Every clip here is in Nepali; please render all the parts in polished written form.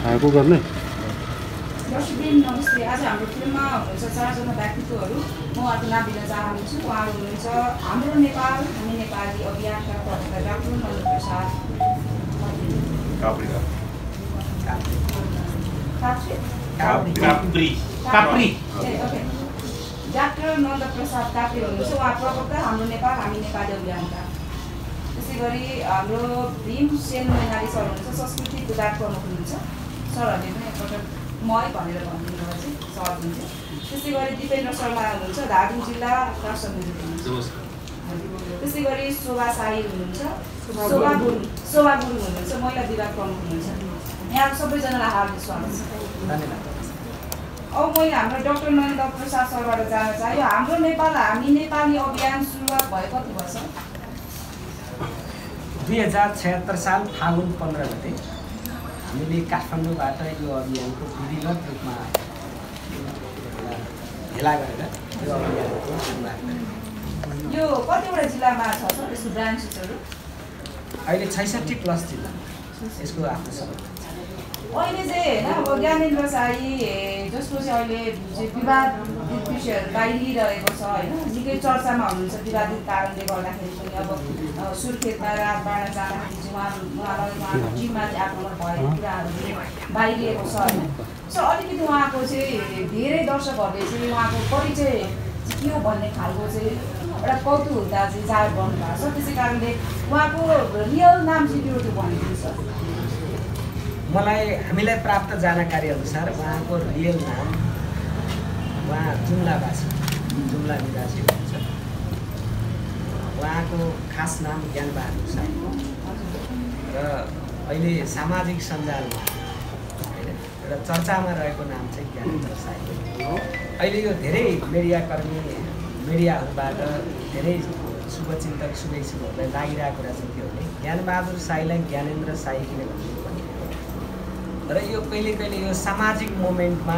को गर्ने दर्शकवृन्द नमस्ते। आज हाम्रो फिल्ममा हुनुहुन्छ 4 जना व्यक्तित्वहरू। म उहाँको नाम दिन चाहन्छु। उहाँहरू हुनुहुन्छ हाम्रो नेपाल हामी नेपाली अभियानका प्रवक्ता डाक्टर नन्दप्रसाद काप्री। डाक्टर नन्दप्रसाद काप्री हुनुहुन्छ। उहाँ प्रवक्ता हाम्रो नेपाल हामी नेपाली अभियानका। त्यसै गरी हाम्रो भीम सेन मैनाली सर हुनुहुन्छ, संस्कृति विभाग प्रमुख हुनुहुन्छ। सरहरूले पनि एकपल्ट मै भनेर भनिदिनु चाहिँ सहज हुन्छ। त्यसै गरी दिपेन्द्र शर्मा हुनुहुन्छ, धादिङ जिल्ला राष्ट्र समिति हुनुहुन्छ। त्यसै गरी शोभा साई हुनुहुन्छ, शोभा गुरुङ हुनुहुन्छ, महिला विभाग प्रमुख हुनुहुन्छ। यहाँको सबैजनालाई हार्दिक स्वागत छ। धन्यवाद। अब मैले हाम्रो डाक्टर नरेन्द्र प्रसाद सरबाट जान्न चाहे हाम्रो नेपाल हामी नेपाली अभियान सुरुवात भयो कति वर्ष? 2076 साल फागुन 15 गते हामीले काठमाडौँबाट यो अभियानको विधिवत रूपमा भेला गरेर यो अभियानको सुरुवात गऱ्यौँ। यो कतिवटा जिल्लामा छ सर यसको ब्रान्चेसहरू? अहिले 66 प्लस जिल्ला यसको आफ्नो सबै। अहिले चाहिँ होइन अब ज्ञानेन्द्र साई जसको चाहिँ अहिले विवादित विषयहरू बाहिरिरहेको छ होइन, निकै चर्चामा हुनुहुन्छ विवादित कारणले गर्दाखेरि पनि। अब सुर्खेतमा रात बाँड्न जाँदाखेरि चाहिँ उहाँलाई उहाँको टिममा चाहिँ आक्रमण भएको कुराहरू बाहिरिएको छ होइन। सो अलिकति उहाँको चाहिँ धेरै दर्शकहरूले चाहिँ उहाँको परिचय के हो भन्ने खालको चाहिँ एउटा कौतुकता चाहिँ जाहेर गर्नुभएको छ। त्यसै कारणले उहाँको रियल नाम चाहिँ के हो त्यो भनिदिनु सर। हामीलाई प्राप्त जानकारी अनुसार उहाँको रियल नाम उहाँ जुम्लावासी जुम्ला निवासी हुनुहुन्छ। उहाँको खास नाम ज्ञानबहादुर साई हो र अहिले सामाजिक सञ्जालमा होइन एउटा चर्चामा रहेको नाम चाहिँ ज्ञानेन्द्र साई हो। अहिले यो धेरै मिडियाहरूबाट धेरै शुभचिन्तक शुभेच्छुकहरूलाई लागिरहेको कुरा चाहिँ के हो भने ज्ञानबहादुर साईलाई ज्ञानेन्द्र साई किन भनिएको र यो कहिले कहिले यो सामाजिक मोमेन्टमा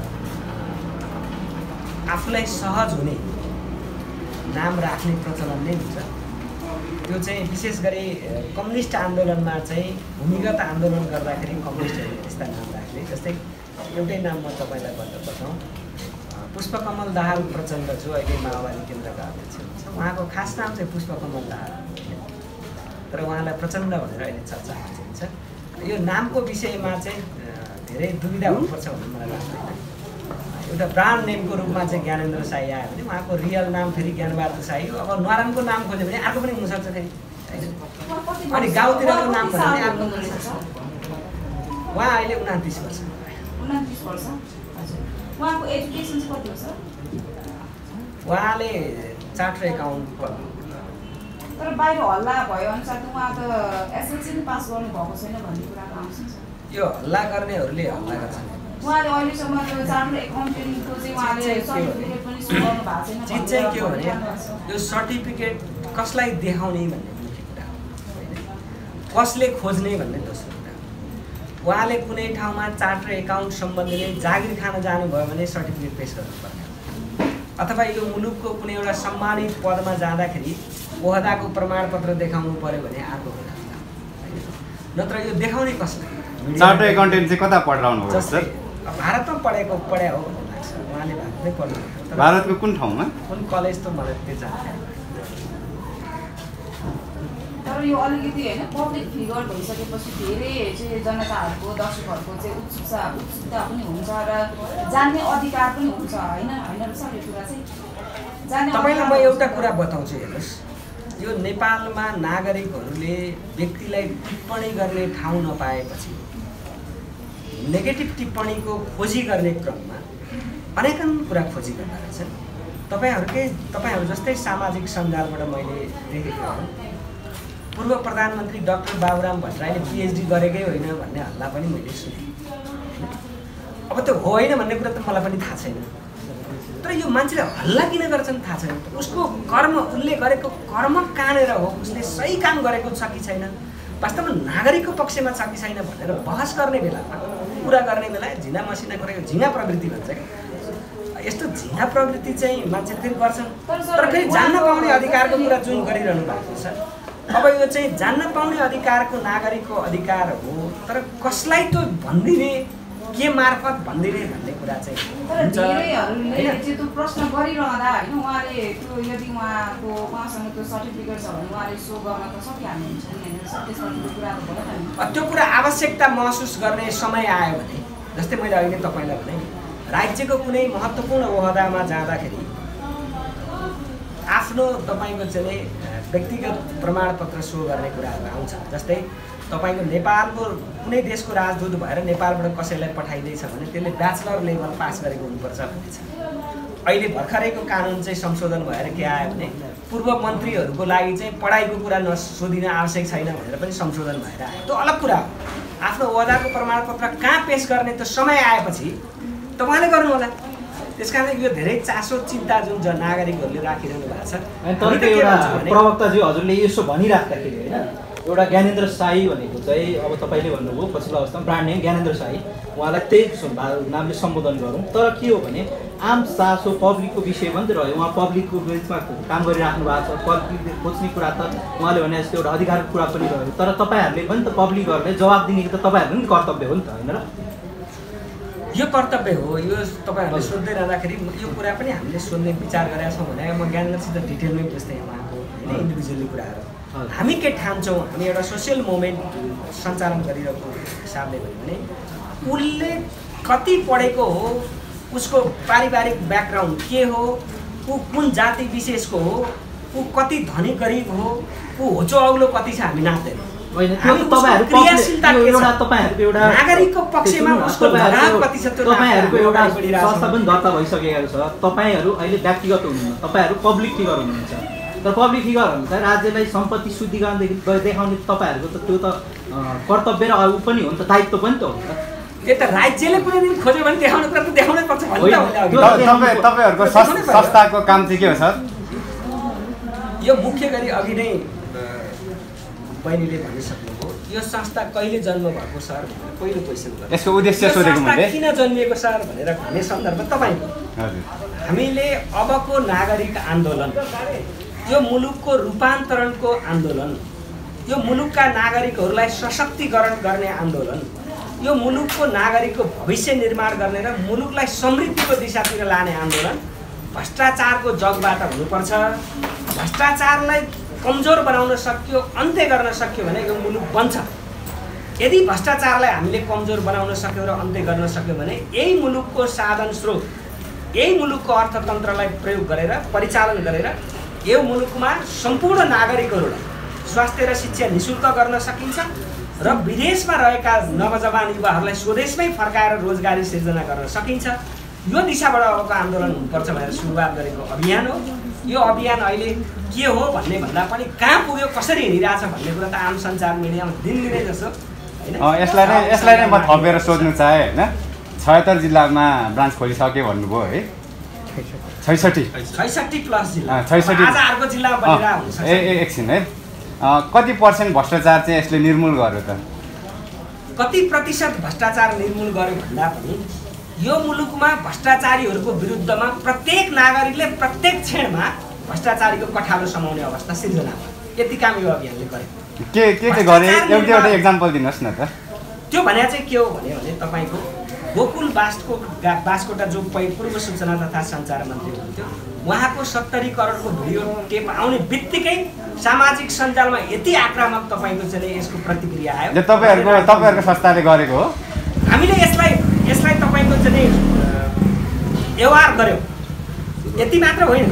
आफूलाई सहज हुने नाम राख्ने प्रचलन नै हुन्छ। त्यो चाहिँ विशेष गरी कम्युनिस्ट आन्दोलनमा चाहिँ भूमिगत आन्दोलन गर्दाखेरि कम्युनिस्टहरूले त्यस्ता नाम राख्ने। जस्तै एउटै नाम म तपाईँलाई बताउँ, पुष्पकमल दाहाल प्रचण्ड जो अहिले माओवादी केन्द्रका अध्यक्ष हुनुहुन्छ, उहाँको खास नाम चाहिँ पुष्पकमल दाहाल तर उहाँलाई प्रचण्ड भनेर अहिले चर्चामा हुन्छ। यो नामको विषयमा चाहिँ धेरै दुविधा हुनुपर्छ भन्ने मलाई लाग्दैन। एउटा ब्रान्ड नेमको रूपमा चाहिँ ज्ञानेन्द्र साई आयो भने उहाँको रियल नाम फेरि ज्ञानबहादुर साई हो। अब न्वारानको नाम खोज्यो भने अर्को पनि हुनसक्छ फेरि, अनि गाउँतिरको नाम खोज्यो भने अर्को हुनसक्छ। उहाँ अहिले 29 वर्ष। 29 वर्ष। उहाँको एजुकेसन कति हो सर? उहाँले चार्टर एकाउन्ट तर बाहिर हल्ला भयो अनुसार त उहाँ त एसएलसी नै पास गर्नु भएको छैन भन्ने कुरा आउँछ। यो हल्ला गर्नेहरूले हल्ला गर्छन्। उहाँले अहिलेसम्म चार्टर एकाउन्टेन्टको चाहिँ उहाँले सर्टिफिकेट पनि सु गर्नु भएको छैन। चिज चाहिँ के हो भने यो सर्टिफिकेट कसलाई देखाउने भन्ने मुख्य कुरा हो, कसले खोज्ने भन्ने दोस्रो कुरा हो। उहाँले कुनै ठाउँमा चार्टर एकाउन्ट सम्बन्धीले जागिर खान जानुभयो भने सर्टिफिकेट पेस गर्नुपर्ने, अथवा यो मुलुकको कुनै एउटा सम्मानित पदमा जाँदाखेरि ओहदाको प्रमाणपत्र देखाउनु पर्यो भने अर्को कुरा, नत्र यो देखाउने कसले? चार्टर एकाउन्टेन्ट चाहिँ कता पढाउनु हो सर? भारतमा पढ्या हो भन्ने लाग्छ। उहाँले भारतमै पढ्नु। भारतको कुन ठाउँमा कुन कलेज त मलाई त्यो जानकारी। तर यो अलिकति होइन पब्लिक फिगर भइसकेपछि धेरै चाहिँ जनताहरूको दर्शकहरूको चाहिँ उत्सुकता पनि हुन्छ र जान्ने अधिकार पनि हुन्छ होइन सर? यो कुरा चाहिँ तपाईँलाई म एउटा कुरा बताउँछु हेर्नुहोस्, यो नेपालमा नागरिकहरूले व्यक्तिलाई टिप्पणी गर्ने ठाउँ नपाएपछि नेगेटिभ टिप्पणीको खोजी गर्ने क्रममा अनेकन कुरा खोजी गर्दा रहेछन्। तपाईँहरू जस्तै सामाजिक सञ्जालबाट मैले देखेको हो, पूर्व प्रधानमन्त्री डाक्टर बाबुराम भट्टराईले पिएचडी गरेकै होइन भन्ने हल्ला पनि मैले सुनेँ। अब त्यो होइन भन्ने कुरा त मलाई पनि थाहा छैन, तर यो मान्छेले हल्ला किन गर्छन् थाहा छैन। उसको कर्म, उसले गरेको कर्म कहाँनिर हो, उसले सही काम गरेको छ कि छैन, वास्तवमा नागरिकको पक्षमा छ कि छैन भनेर बहस गर्ने बेलामा, कुरा गर्ने बेला झिना मसिना गरेको झिँगा प्रवृत्ति भन्छ क्या, यस्तो झिँगा प्रवृत्ति चाहिँ मान्छे फेरि गर्छन्। तर फेरि जान्न पाउने अधिकारको कुरा जुन गरिरहनु भएको छ अब यो चाहिँ जान्न पाउने अधिकारको नागरिकको अधिकार हो, तर कसलाई त्यो भनिदिने, के मार्फत भनिदिने भन्ने कुरा चाहिँ तर धेरैहरूले चाहिँ त्यो प्रश्न गरिरहँदा होइन उहाँले त्यो यदि उहाँसँग त्यो सर्टिफिकेट छ भने उहाँले सो गर्न त सकिहाल्नुहुन्छ नि होइन त्यसमा त्यो कुरा त भएन नि। त्यो कुरा आवश्यकता महसुस गर्ने समय आयो भने, जस्तै मैले अहिले तपाईँलाई भने राज्यको कुनै महत्त्वपूर्ण ओहदामा जाँदाखेरि आफ्नो तपाईँको चाहिँ व्यक्तिगत प्रमाणपत्र सो गर्ने कुराहरू आउँछ। जस्तै तपाईँको नेपालको कुनै देशको राजदूत भएर नेपालबाट कसैलाई पठाइँदैछ भने त्यसले ब्याचलर लेभल पास गरेको हुनुपर्छ भन्ने छ। अहिले भर्खरैको कानुन चाहिँ संशोधन भएर के आयो भने पूर्व मन्त्रीहरूको लागि चाहिँ पढाइको कुरा नसोधिन आवश्यक छैन भनेर पनि संशोधन भएर आयो। त्यो अलग कुरा हो। आफ्नो ओहदाको प्रमाणपत्र कहाँ पेश गर्ने त्यो समय आएपछि तपाईँले गर्नु होला। त्यस कारण यो धेरै चासो चिन्ता जुन नागरिकहरूले राखिरहनु भएको छ। अनि तपाईँको एउटा प्रवक्ताज्यू हजुरले यसो भनिराख्दाखेरि होइन एउटा ज्ञानेन्द्र शाही भनेको चाहिँ अब तपाईँले भन्नुभयो पछिल्लो अवस्थामा ब्रान्ड नेम ज्ञानेन्द्र शाही, उहाँलाई त्यही नामले सम्बोधन गरौँ। तर के हो भने आम चासो पब्लिकको विषयमा पनि रह्यो। उहाँ पब्लिकको बिचमा काम गरिराख्नु भएको छ। पब्लिकले खोज्ने कुरा त उहाँले भने जस्तो एउटा अधिकारको कुरा पनि रह्यो। तर तपाईँहरूले पनि त पब्लिकहरूले जवाब दिने त तपाईँहरूको पनि कर्तव्य हो नि त, होइन र? यो कर्तव्य हो। यो तपाईँहरूले सोध्दै रहँदाखेरि यो कुरा पनि हामीले सोध्ने विचार गरेका छौँ भने म ज्ञानेन्द्रसित डिटेलमै बुझ्थेँ उहाँको होइन इन्डिभिजुअली कुराहरू। हामी के ठान्छौँ, हामी एउटा सोसियल मुभमेन्ट सञ्चालन गरिरहेको हिसाबले भन्यो भने उसले कति पढेको हो, उसको पारिवारिक ब्याकग्राउन्ड के हो, ऊ कुन जाति विशेषको हो, ऊ कति धनी गरिब हो, ऊ होचो अग्लो कति छ हामी नाच्दैनौँ। नागरिकको पक्षमा उसको लगाव कति छ त्यो तपाईँहरूको एउटा संस्था पनि दर्ता भइसकेको छ। तपाईँहरू अहिले व्यक्तिगत हुनुहुन्न, तपाईँहरू पब्लिक फिगर हुनुहुन्छ। तर पब्लिक फिगर हुन्छ राज्यलाई सम्पत्ति शुद्धिकरणदेखि देखाउने तपाईँहरूको त त्यो त कर्तव्य र ऊ पनि हो नि त, दायित्व पनि त हो नि त। त्यो त राज्यले कुनै दिन खोज्यो भने देखाउने कुरा त देखाउनै पर्छ भन्ने तपाईँहरूको संस्थाको काम चाहिँ के हो सर? यो मुख्य गरी अघि नै बहिनीले भनिसक्नुभयो यो संस्था कहिले जन्म भएको सर भनेर पहिलो क्वेसन गर्नु। यसको उद्देश्य सोधेको मैले किन जन्मिएको सर भनेर भन्ने सन्दर्भ तपाईँको हामीले अबको नागरिक आन्दोलन, यो मुलुकको रूपान्तरणको आन्दोलन, यो मुलुकका नागरिकहरूलाई सशक्तिकरण गर्ने आन्दोलन, यो मुलुकको नागरिकको भविष्य निर्माण गर्ने र मुलुकलाई समृद्धिको दिशातिर लाने आन्दोलन भ्रष्टाचारको जगबाट हुनुपर्छ। भ्रष्टाचारलाई कमजोर बनाउन सक्यो, अन्त्य गर्न सक्यो भने यो मुलुक बन्छ। यदि भ्रष्टाचारलाई हामीले कमजोर बनाउन सक्यौँ र अन्त्य गर्न सक्यौँ भने यही मुलुकको साधन स्रोत, यही मुलुकको अर्थतन्त्रलाई प्रयोग गरेर परिचालन गरेर यो मुलुकमा सम्पूर्ण नागरिकहरूलाई स्वास्थ्य र शिक्षा निःशुल्क गर्न सकिन्छ र विदेशमा रहेका नवजवान युवाहरूलाई स्वदेशमै फर्काएर रोजगारी सिर्जना गर्न सकिन्छ। यो दिशाबाट अबको आन्दोलन हुनुपर्छ भनेर सुरुवात गरेको अभियान हो। यो अभियान अहिले के हो भन्ने भन्दा पनि कहाँ पुग्यो, कसरी हिँडिरहेछ भन्ने कुरा त आम सञ्चार मिडियामा दिनदिनै जसो होइन। यसलाई नै म थपेर सोध्नु चाहेँ होइन। 76 जिल्लामा ब्रान्च खोलिसके भन्नुभयो है? 66 प्लस जिल्ला, 66 आज अर्को जिल्लामा बनिरहेको हुन्छ। एकछिन है, कति % भ्रष्टाचार चाहिँ यसले निर्मूल गर्यो त? कति प्रतिशत भ्रष्टाचार निर्मूल गर्यो भन्दा पनि यो मुलुकमा भ्रष्टाचारीहरूको विरुद्धमा प्रत्येक नागरिकले प्रत्येक क्षणमा भ्रष्टाचारीको कठालो समाउने अवस्था सिर्जना भयो। यति काम यो अभियानले गर्यो। के गरे एउटा एक्जाम्पल दिनुहोस् न त। त्यो भने चाहिँ के हो भने तपाईँको गोकुल बास्कोटा जो पूर्व सूचना तथा सञ्चार मन्त्री हुनुहुन्थ्यो, उहाँको 70 करोडको भिडियो टेप आउने बित्तिकै सामाजिक सञ्जालमा यति आक्रामक तपाईँको चाहिँ यसको प्रतिक्रिया आयो। तपाईँहरूको संस्थाले गरेको हो? हामीले यसलाई तपाईँको चाहिँ व्यवहार गर्यो, यति मात्र होइन।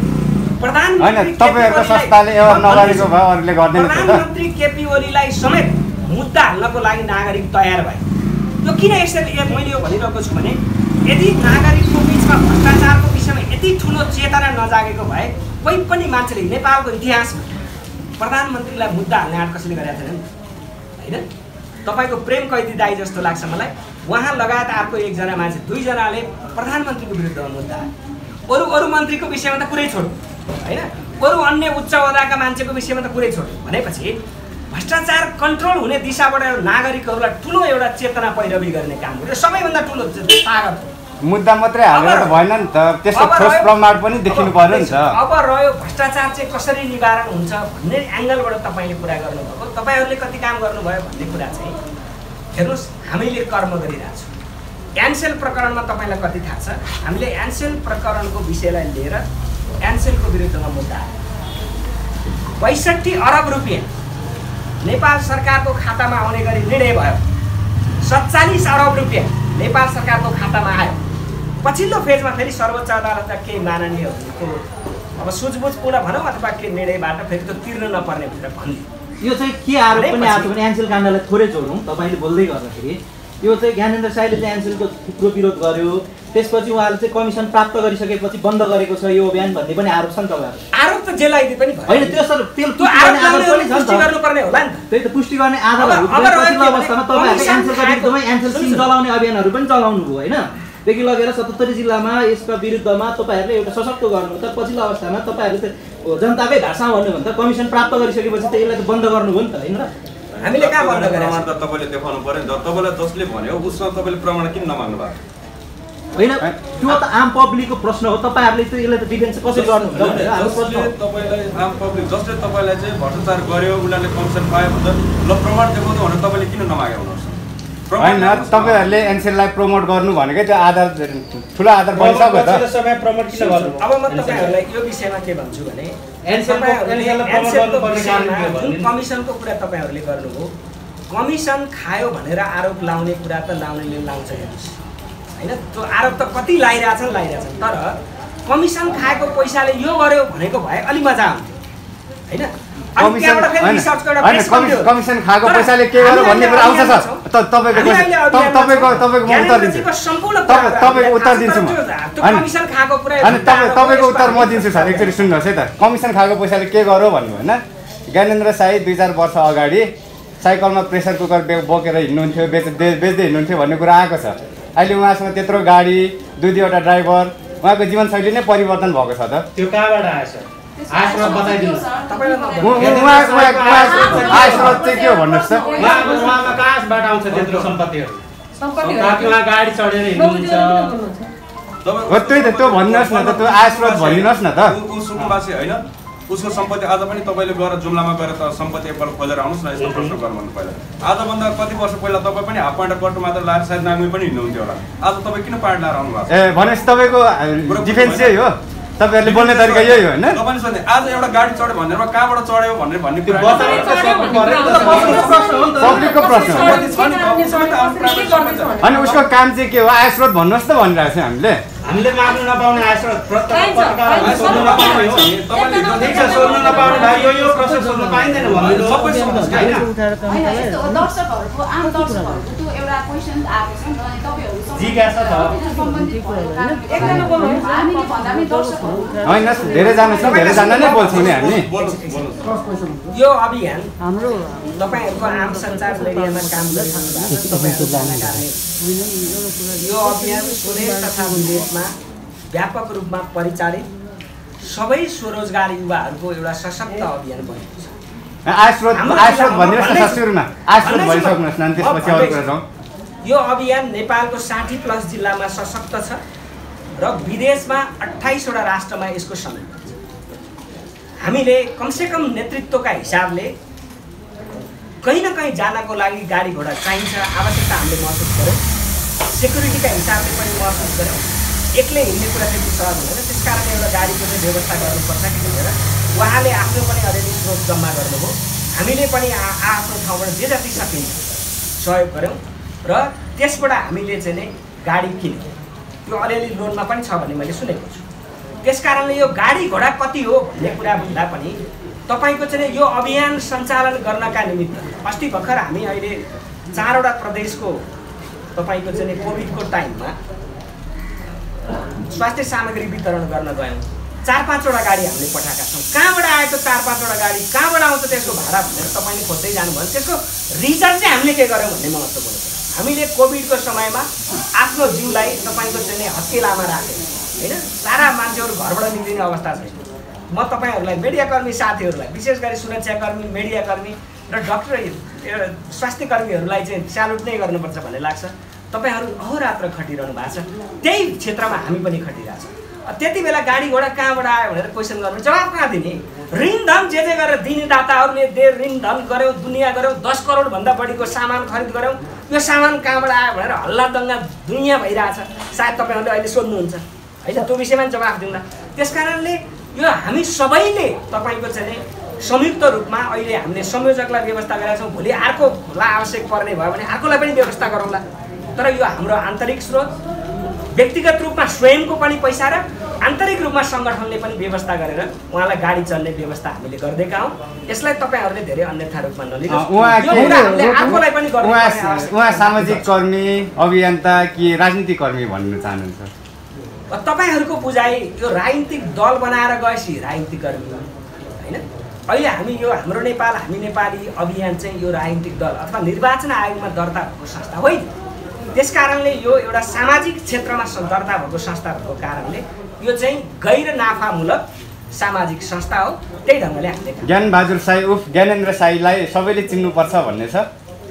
प्रधानमन्त्री केपी ओलीलाई समेत मुद्दा हाल्नको लागि नागरिक तयार भए। यो किन यसरी मैले यो भनिरहेको छु भने यदि नागरिकको बिचमा भ्रष्टाचारको विषयमा यति ठुलो चेतना नजागेको भए कोही पनि मान्छेले नेपालको इतिहासमा प्रधानमन्त्रीलाई मुद्दा हाल्ने आँट कसैले गरेका थिएनन् होइन। तपाईँको प्रेम कैदी दाई जस्तो लाग्छ मलाई, उहाँ लगायत अर्को एकजना मान्छे, 2 जनाले प्रधानमन्त्रीको विरुद्धमा मुद्दा हाले। अरू मन्त्रीको विषयमा त कुरै छोड्यो होइन, अरू अन्य उच्च ओहदाका मान्छेको विषयमा त कुरै छोड्यो भनेपछि भ्रष्टाचार कन्ट्रोल हुने दिशाबाट नागरिकहरूलाई ठुलो एउटा चेतना पैरवी गर्ने काम हो। यो सबैभन्दा ठुलो तागत हो मुद्दा मात्रै हालेर त भएन नि त, त्यसको ठोस प्रमाण पनि देखिनु पर्यो नि त। अब रह्यो भ्रष्टाचार चाहिँ कसरी निवारण हुन्छ भन्ने एङ्गलबाट तपाईँले कुरा गर्नुभएको, तपाईँहरूले कति काम गर्नुभयो भन्ने कुरा चाहिँ हेर्नुहोस्, हामीले कर्म गरिरहेको छौँ। एनसेल प्रकरणमा तपाईँलाई कति थाहा छ? हामीले एनसेल प्रकरणको विषयलाई लिएर एनसेलको विरुद्धमा मुद्दा आयो। ६२ अरब रुपियाँ नेपाल सरकारको खातामा आउने गरी निर्णय भयो। ४७ अरब रुपियाँ नेपाल सरकारको खातामा आयो। पछिल्लो फेजमा फेरि सर्वोच्च अदालतका केही माननीयहरूको अब सुझबुझपूर्ण भनौँ अथवा के निर्णयबाट फेरि त्यो तिर्न नपर्ने भनेर भनिदियो। यो चाहिँ के आरोप पनि आएको भने एनसेल काण्डलाई थोरै जोडौँ। तपाईँले बोल्दै गर्दाखेरि यो चाहिँ ज्ञानेन्द्र साईले चाहिँ एनसेलको थुप्रो विरोध गर्यो, त्यसपछि उहाँले चाहिँ कमिसन प्राप्त गरिसकेपछि बन्द गरेको छ यो अभियान भन्ने पनि आरोप छ नि तपाईँहरू। आरोप त जे लगाइदिए पनि होइन, त्यो सर त्यो पुष्टि गर्नुपर्ने होला नि त। त्यही त पुष्टि गर्ने आधारहरू पछिल्लो अवस्थामा तपाईँहरूले एनसेलको विरुद्धमै एनसेल सिम चलाउने अभियानहरू पनि चलाउनु भयो होइन, देखि लगेर 77 जिल्लामा यसका विरुद्धमा तपाईँहरूले एउटा सशक्त गर्नु। तर पछिल्लो अवस्थामा तपाईँहरूले त जनताकै भाषामा भन्नु भने त कमिसन प्राप्त गरिसकेपछि त यसलाई त बन्द गर्नुभयो नि त होइन र? हामीले कहाँ बन्द गरेका प्रमाण त तपाईँले देखाउनु पर्यो नि त। तपाईँलाई जसले भन्यो उसमा तपाईँले प्रमाण किन नमाग्नु भएको? होइन, त्यो त आम पब्लिकको प्रश्न हो। तपाईँहरूले त यसलाई त डिफेन्स कसरी गर्नुहुन्छ भनेर हाम्रो प्रश्न हो। तपाईँलाई आम पब्लिक जसले तपाईँलाई चाहिँ भ्रष्टाचार गर्यो, उनीहरूले कमिसन पायो भने ल प्रमाण देखाउनु भनेर तपाईँले किन नमागे हुनुहुन्छ? होइन, तपाईँहरूले एनसेललाई प्रमोट गर्नु भनेकै त्यो आधार ठुलो आधार बनिसक्यो त। अब म तपाईँहरूलाई यो विषयमा के भन्छु भने कमिसनको कुरा तपाईँहरूले गर्नुभयो। कमिसन खायो भनेर आरोप लाउने कुरा त लाउनेले लाउँछ हेर्नुहोस् होइन, त्यो आरोप त कति लाइरहेछन् तर कमिसन खाएको पैसाले यो गर्यो भनेको भए अलि मजा आउँथ्यो होइन। कमिसन खाएको पैसाले के गर्यो भन्ने कुरा आउँछ सर। तपाईँको म उत्तर दिन्छु, तपाईँको उत्तर दिन्छु म। तपाईँको उत्तर म दिन्छु सर, एकचोटि सुन्नुहोस् है त। कमिसन खाएको पैसाले के गर्यो भन्नु होइन, ज्ञानेन्द्र साई 2-4 वर्ष अगाडि साइकलमा प्रेसर कुकर बोकेर हिँड्नुहुन्थ्यो, बेच्दै हिँड्नुहुन्थ्यो भन्ने कुरा आएको छ। अहिले उहाँसँग त्यत्रो गाडी, 2-2वटा ड्राइभर, उहाँको जीवनशैली नै परिवर्तन भएको छ त। त्यो कहाँबाट आयो सर? आस्रोत बताइदिनु। आस्रोत चाहिँ के हो भन्नुहोस् त? उहाँमा कहाँबाट आउँछ त्यत्रो सम्पत्तिहरू? उहाँ गाडी चढेर हिँड्नुहुन्छ। हो त्यही त, त्यो भन्नुहोस् न त, त्यो आस्रोत भनिदिनुहोस् न त। ऊ सुकुम्बासी होइन, उसको सम्पत्ति आज पनि तपाईँले गएर जुम्लामा गएर त सम्पत्ति एकपल्ट खोलेर आउनुहोस् न, यस्तो प्रश्न गर्नु भन्नु पहिला। आजभन्दा कति वर्ष पहिला तपाईँ पनि हाफ प्यान्ट कट्टु मात्र लाएर सायद नाङ्गै पनि हिँड्नुहुन्थयो होला। आज तपाईँ किन प्यान्ट लाएर आउनु भएको छ? ए भनेपछि तपाईँको डिफेन्स यही हो, तपाईँहरूले बोल्ने तरिका यही हो होइन? तपाईँले सोध्ने आज एउटा गाडी चढ्यो भनेर कहाँबाट चढ्यो भन्ने कुरा पब्लिकको प्रश्न हो। अनि उसको काम चाहिँ के हो? आयस्रोत भन्नुहोस् त भनिरहेको छ हामीले। हामीले माग्नु नपाउने आस्रोत पत्रकारलाई सोध्नु नपाउने हो। ठिक छ, सोध्नु नपाउने भाइ यो प्रश्न सोध्नु पाइँदैन भन्नु सबै सोध्नुहोस् हैन। दर्शकहरूको आम दर्शकहरूको त्यो एउटा क्वेसन आएको छ नि त, अनि तपाईँहरू जिज्ञासा छ। सम्बन्धित एकजना बोल्नुहुन्छ, हामीले भन्दा पनि दर्शकहरू होइन, धेरैजना छ, धेरैजना नै बोल्छौँ नि हामी। यो अभियान हाम्रो तपाईँहरूको आम सञ्चार मिडियामा काम गरिरहनु भएको छ, तपाईँहरू जानकारी। यो अभियान स्वदेश तथा विदेशमा व्यापक रूपमा परिचालित सबै स्वरोजगार युवाहरूको एउटा सशक्त अभियान बनेको छ। आस्रोत भनिदिनुहोस् न सुरुमा, आस्रोत भनिसक्नुहोस् न, त्यसपछि अरू कुरा जाउँ। यो अभियान नेपालको 60+ जिल्लामा सशक्त छ र विदेशमा 28 वटा राष्ट्रमा यसको समेत छ। हामीले कमसेकम नेतृत्वका हिसाबले कहीँ न कहीँ जानको लागि गाडी घोडा चाहिन्छ, आवश्यकता हामीले महसुस गऱ्यौँ। सेक्युरिटीका हिसाबले पनि महसुस गऱ्यौँ। एक्लै हिँड्ने कुरा त्यति सहज हुँदैन, त्यस कारण एउटा गाडीको चाहिँ व्यवस्था गर्नुपर्छ कि भनेर उहाँले आफ्नो पनि अलिअलि स्रोत जम्मा गर्नुभयो। हामीले पनि आफ्नो ठाउँबाट जे जति सकिन्छ सहयोग गऱ्यौँ र त्यसबाट हामीले चाहिँ नै गाडी किन्यौँ। त्यो अलिअलि लोनमा पनि छ भन्ने मैले सुनेको छु। त्यस कारणले यो गाडी घोडा कति हो भन्ने कुरा भन्दा पनि तपाईँको चाहिँ यो अभियान सञ्चालन गर्नका निमित्त अस्ति भर्खर हामी अहिले 4 वटा प्रदेशको तपाईँको चाहिँ कोभिडको टाइममा स्वास्थ्य सामग्री वितरण गर्न गयौँ। 4-5 वटा गाडी हामीले पठाएका छौँ। कहाँबाट आएको 4-5 वटा गाडी, कहाँबाट आउँछ त्यसको भाडा भनेर तपाईँले खोज्दै जानुभयो। त्यसको रिजन चाहिँ हामीले के गर्यौँ भन्ने महत्त्वपूर्ण कुरा। हामीले कोभिडको समयमा आफ्नो जिउलाई तपाईँको चाहिँ हत्केलामा राख्यौँ होइन। सारा मान्छेहरू घरबाट निक्लिने अवस्था छैन। म तपाईँहरूलाई मिडियाकर्मी साथीहरूलाई, विशेष गरी सुरक्षाकर्मी, मिडियाकर्मी र डाक्टर स्वास्थ्य कर्मीहरूलाई चाहिँ स्यालुट नै गर्नुपर्छ भन्ने लाग्छ। तपाईँहरू अहोरात्र खटिरहनु भएको छ, त्यही क्षेत्रमा हामी पनि खटिरहेछौँ। त्यति बेला गाडी घोडा कहाँबाट आयो भनेर क्वेसन गर्नु जवाब कहाँ दिने? ऋण धन जे गरेर दिने दाताहरूले ऋण धन गऱ्यौँ, दुनियाँ गऱ्यौँ, 10 करोडभन्दा बढीको सामान खरिद गऱ्यौँ, यो सामान कहाँबाट आयो भनेर हल्ला दङ्गा दुनियाँ भइरहेछ। सायद तपाईँहरूले अहिले सोध्नुहुन्छ होइन, त्यो विषयमा जवाफ दिउँला। त्यस कारणले यो हामी सबैले तपाईँको चाहिँ संयुक्त रूपमा अहिले हामीले संयोजकलाई व्यवस्था गरेका छौँ। भोलि अर्कोलाई आवश्यक पर्ने भयो भने अर्कोलाई पनि व्यवस्था गरौँला। तर यो हाम्रो आन्तरिक स्रोत, व्यक्तिगत रूपमा स्वयंको पनि पैसा र आन्तरिक रूपमा सङ्गठनले पनि व्यवस्था गरेर उहाँलाई गाडी चल्ने व्यवस्था हामीले गर्दैका हौँ। यसलाई तपाईँहरूले धेरै अन्यथा रूपमा नलिनुहोस्। उहाँ सामाजिक कर्मी, अभियन्ता कि राजनीतिक कर्मी भन्न चाहनुहुन्छ? तपाईँहरूको बुझाइ यो राजनीतिक दल बनाएर गएपछि राजनीतिक कर्मी होइन। अहिले हामी यो हाम्रो नेपाल हामी नेपाली अभियान चाहिँ यो राजनीतिक दल अथवा निर्वाचन आयोगमा दर्ता भएको संस्था होइन। त्यस कारणले यो एउटा सामाजिक क्षेत्रमा दर्ता भएको संस्था भएको कारणले यो चाहिँ गैर नाफामूलक सामाजिक संस्था हो। त्यही ढङ्गले हामीले ज्ञानबहादुर साई उफ ज्ञानेन्द्र साईलाई सबैले चिन्नुपर्छ भन्ने छ।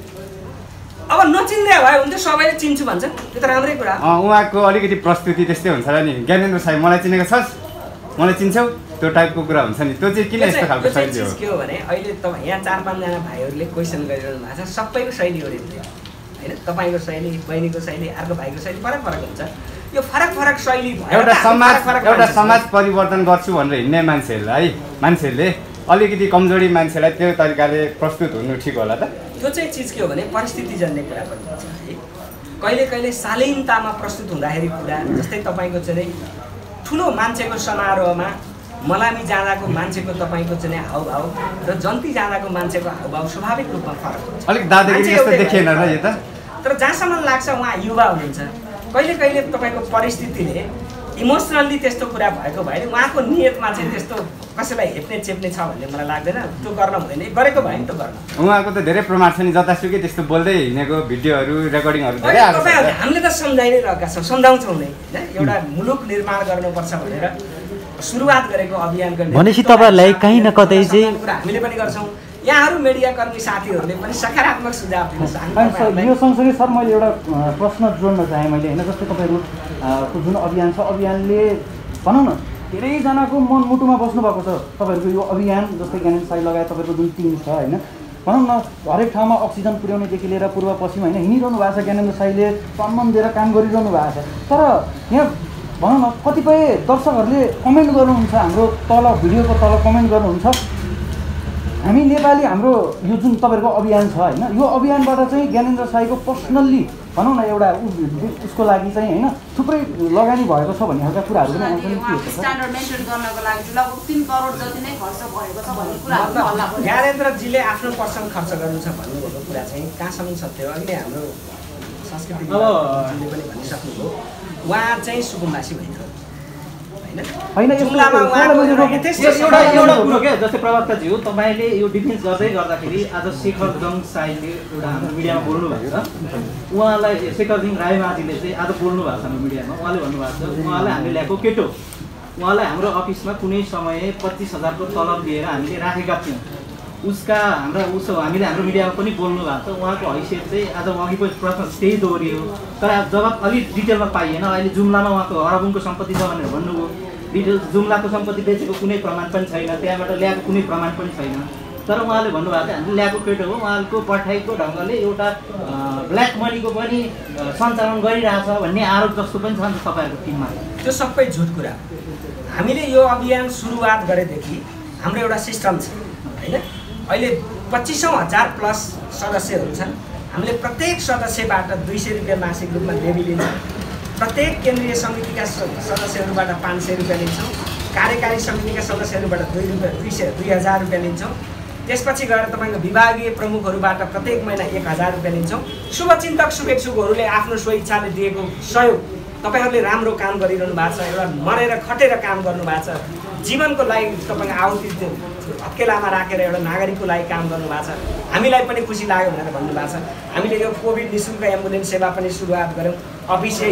अब नचिन्दै भयो भने त सबैले चिन्छु भन्छन्, त्यो त राम्रै कुरा। उहाँको अलिकति प्रस्तुति त्यस्तै हुन्छ र नि, ज्ञानेन्द्र साई मलाई चिनेको छस्, मलाई चिन्छौ, त्यो टाइपको कुरा हुन्छ नि। त्यो चाहिँ किन यस्तो खालको शैली हो? के हो भने अहिले तपाईँ यहाँ 4-5 जना भाइहरूले क्वेसन गरिरहनु भएको छ, सबैको शैली हो होइन। तपाईँको शैली, बहिनीको शैली, अर्को भाइको शैली फरक फरक हुन्छ। यो फरक फरक शैली एउटा समाज परिवर्तन गर्छु भनेर हिँड्ने मान्छेहरूले अलिकति कमजोरी मान्छेलाई त्यो तरिकाले प्रस्तुत हुनु ठिक होला त? त्यो चाहिँ चिज के हो भने परिस्थितिजन्य कुरा पनि हुन्छ है। कहिले कहिले शालीनतामा प्रस्तुत हुँदाखेरि कुरा, जस्तै तपाईँको चाहिँ ठुलो मान्छेको समारोहमा मलामी जाँदाको मान्छेको तपाईँको चाहिँ हाउभाउ र जन्ती जाँदाको मान्छेको हाउभाउ स्वाभाविक रूपमा फरक हुन्छ। अलिक दादागिरी जस्तो देखिएन र यो त? तर जहाँसम्म लाग्छ उहाँ युवा हुनुहुन्छ, कहिले कहिले तपाईँको परिस्थितिले इमोसनल्ली त्यस्तो कुरा भएको भए नि उहाँको नियतमा चाहिँ त्यस्तो कसैलाई हेप्ने चेप्ने छ भन्ने मलाई लाग्दैन। त्यो गर्न हुँदैन, गरेको भए नि त गर्न। उहाँको त धेरै प्रमाण छ नि, जतासुकै त्यस्तो बोल्दै हिँडेको भिडियोहरू रेकर्डिङहरू धेरै आएको छ। हामीले त सम्झाइ नै रहेका छौँ, सम्झाउँछौँ नै होइन। एउटा मुलुक निर्माण गर्नुपर्छ भनेर सुरुवात गरेको अभियानको भनेपछि तपाईँहरूलाई कहीँ न कतै चाहिँ कुरा हामीले पनि गर्छौँ। यहाँहरू मिडियाकर्मी साथीहरूले पनि सकारात्मक सुझाव दिनुहोस्। यो सँगसँगै सर मैले एउटा प्रश्न जोड्न चाहेँ मैले होइन। जस्तै तपाईँहरूको जुन अभियान छ, अभियानले भनौँ न धेरैजनाको मनमुटुमा बस्नुभएको छ तपाईँहरूको यो अभियान। जस्तै ज्ञानेन्द्र साई लगायत तपाईँहरूको जुन टिम छ होइन, भनौँ न हरेक ठाउँमा अक्सिजन पुर्याउनेदेखि लिएर पूर्व पश्चिम होइन हिँडिरहनु भएको छ। ज्ञानेन्द्र साईले सम्मान दिएर काम गरिरहनु भएको छ। तर यहाँ भनौँ न कतिपय दर्शकहरूले कमेन्ट गर्नुहुन्छ, हाम्रो तल भिडियोको तल कमेन्ट गर्नुहुन्छ, हामी नेपाली हाम्रो यो जुन तपाईँहरूको अभियान छ होइन, यो अभियानबाट चाहिँ ज्ञानेन्द्र साईको पर्सनल्ली भनौँ न एउटा उसको लागि चाहिँ होइन थुप्रै लगानी भएको छ भन्ने खालका कुराहरू पनि आउँछ। स्ट्यान्डर्ड मेन्टेन गर्नको लागि लगभग 3 करोड जति नै खर्च भएको छ भन्ने कुराहरू हल्ला भयो। ज्ञानेन्द्रजीले आफ्नो पर्सन खर्च गर्नु छ भन्नुभएको कुरा चाहिँ कहाँसम्म सत्य हो? अहिले हाम्रो संस्कृति विभागले पनि भनिसक्नुभयो उहाँ चाहिँ सुकुम्बासी भइथ्यो होइन। एउटा कुरो क्या, जस्तै प्रवक्ताजी हो तपाईँले यो डिफेन्स गर्दै गर्दाखेरि आज शेखरजङ साईले एउटा हाम्रो मिडियामा बोल्नु भएको छ। उहाँलाई शेखरजङ रायमाझीले चाहिँ आज बोल्नु भएको छ हाम्रो मिडियामा। उहाँले भन्नुभएको छ उहाँलाई हामीले ल्याएको केटो, उहाँलाई हाम्रो अफिसमा कुनै समय 25,000 को तलब दिएर हामीले राखेका थियौँ। उसका हामीले हाम्रो मिडियामा पनि बोल्नु भएको छ। उहाँको हैसियत चाहिँ आज उहाँको प्रश्न त्यही दोहोरियो। तर जब अलिक डिटेलमा पाइएन। अहिले जुम्लामा उहाँको हरबुङको सम्पत्ति छ भनेर भन्नुभयो। डिटेल जुम्लाको सम्पत्ति बेचेको कुनै प्रमाण पनि छैन, त्यहाँबाट ल्याएको कुनै प्रमाण पनि छैन। तर उहाँले भन्नुभएको थियो हामीले ल्याएको केटो हो। उहाँको पठाइको ढङ्गले एउटा ब्ल्याक मनीको पनि सञ्चालन गरिरहेछ भन्ने आरोप जस्तो पनि छ नि तपाईँहरूको टिममा। त्यो सबै झुट कुरा। हामीले यो अभियान सुरुवात गरेदेखि हाम्रो एउटा सिस्टम छ होइन। अहिले 25,000 प्लस सदस्यहरू छन्। हामीले प्रत्येक सदस्यबाट 200 रुपियाँ मासिक रूपमा लेबी लिन्छौँ। प्रत्येक केन्द्रीय समितिका सदस्यहरूबाट 500 रुपियाँ लिन्छौँ। कार्यकारी समितिका सदस्यहरूबाट 2,000 रुपियाँ लिन्छौँ। त्यसपछि गएर तपाईँको विभागीय प्रमुखहरूबाट प्रत्येक महिना 1,000 रुपियाँ लिन्छौँ। शुभचिन्तक शुभेच्छुकहरूले आफ्नो स्वइच्छाले दिएको सहयोग, तपाईँहरूले राम्रो काम गरिरहनु भएको छ, एउटा मरेर खटेर काम गर्नु भएको छ, जीवनको लागि तपाईँको आहुति हत्केलामा राखेर एउटा नागरिकको लागि काम गर्नुभएको छ। हामीलाई पनि खुसी लाग्यो भनेर भन्नुभएको छ। हामीले यो कोभिड निःशुल्क एम्बुलेन्स सेवा पनि सुरुवात गऱ्यौँ। अफिस यही हो।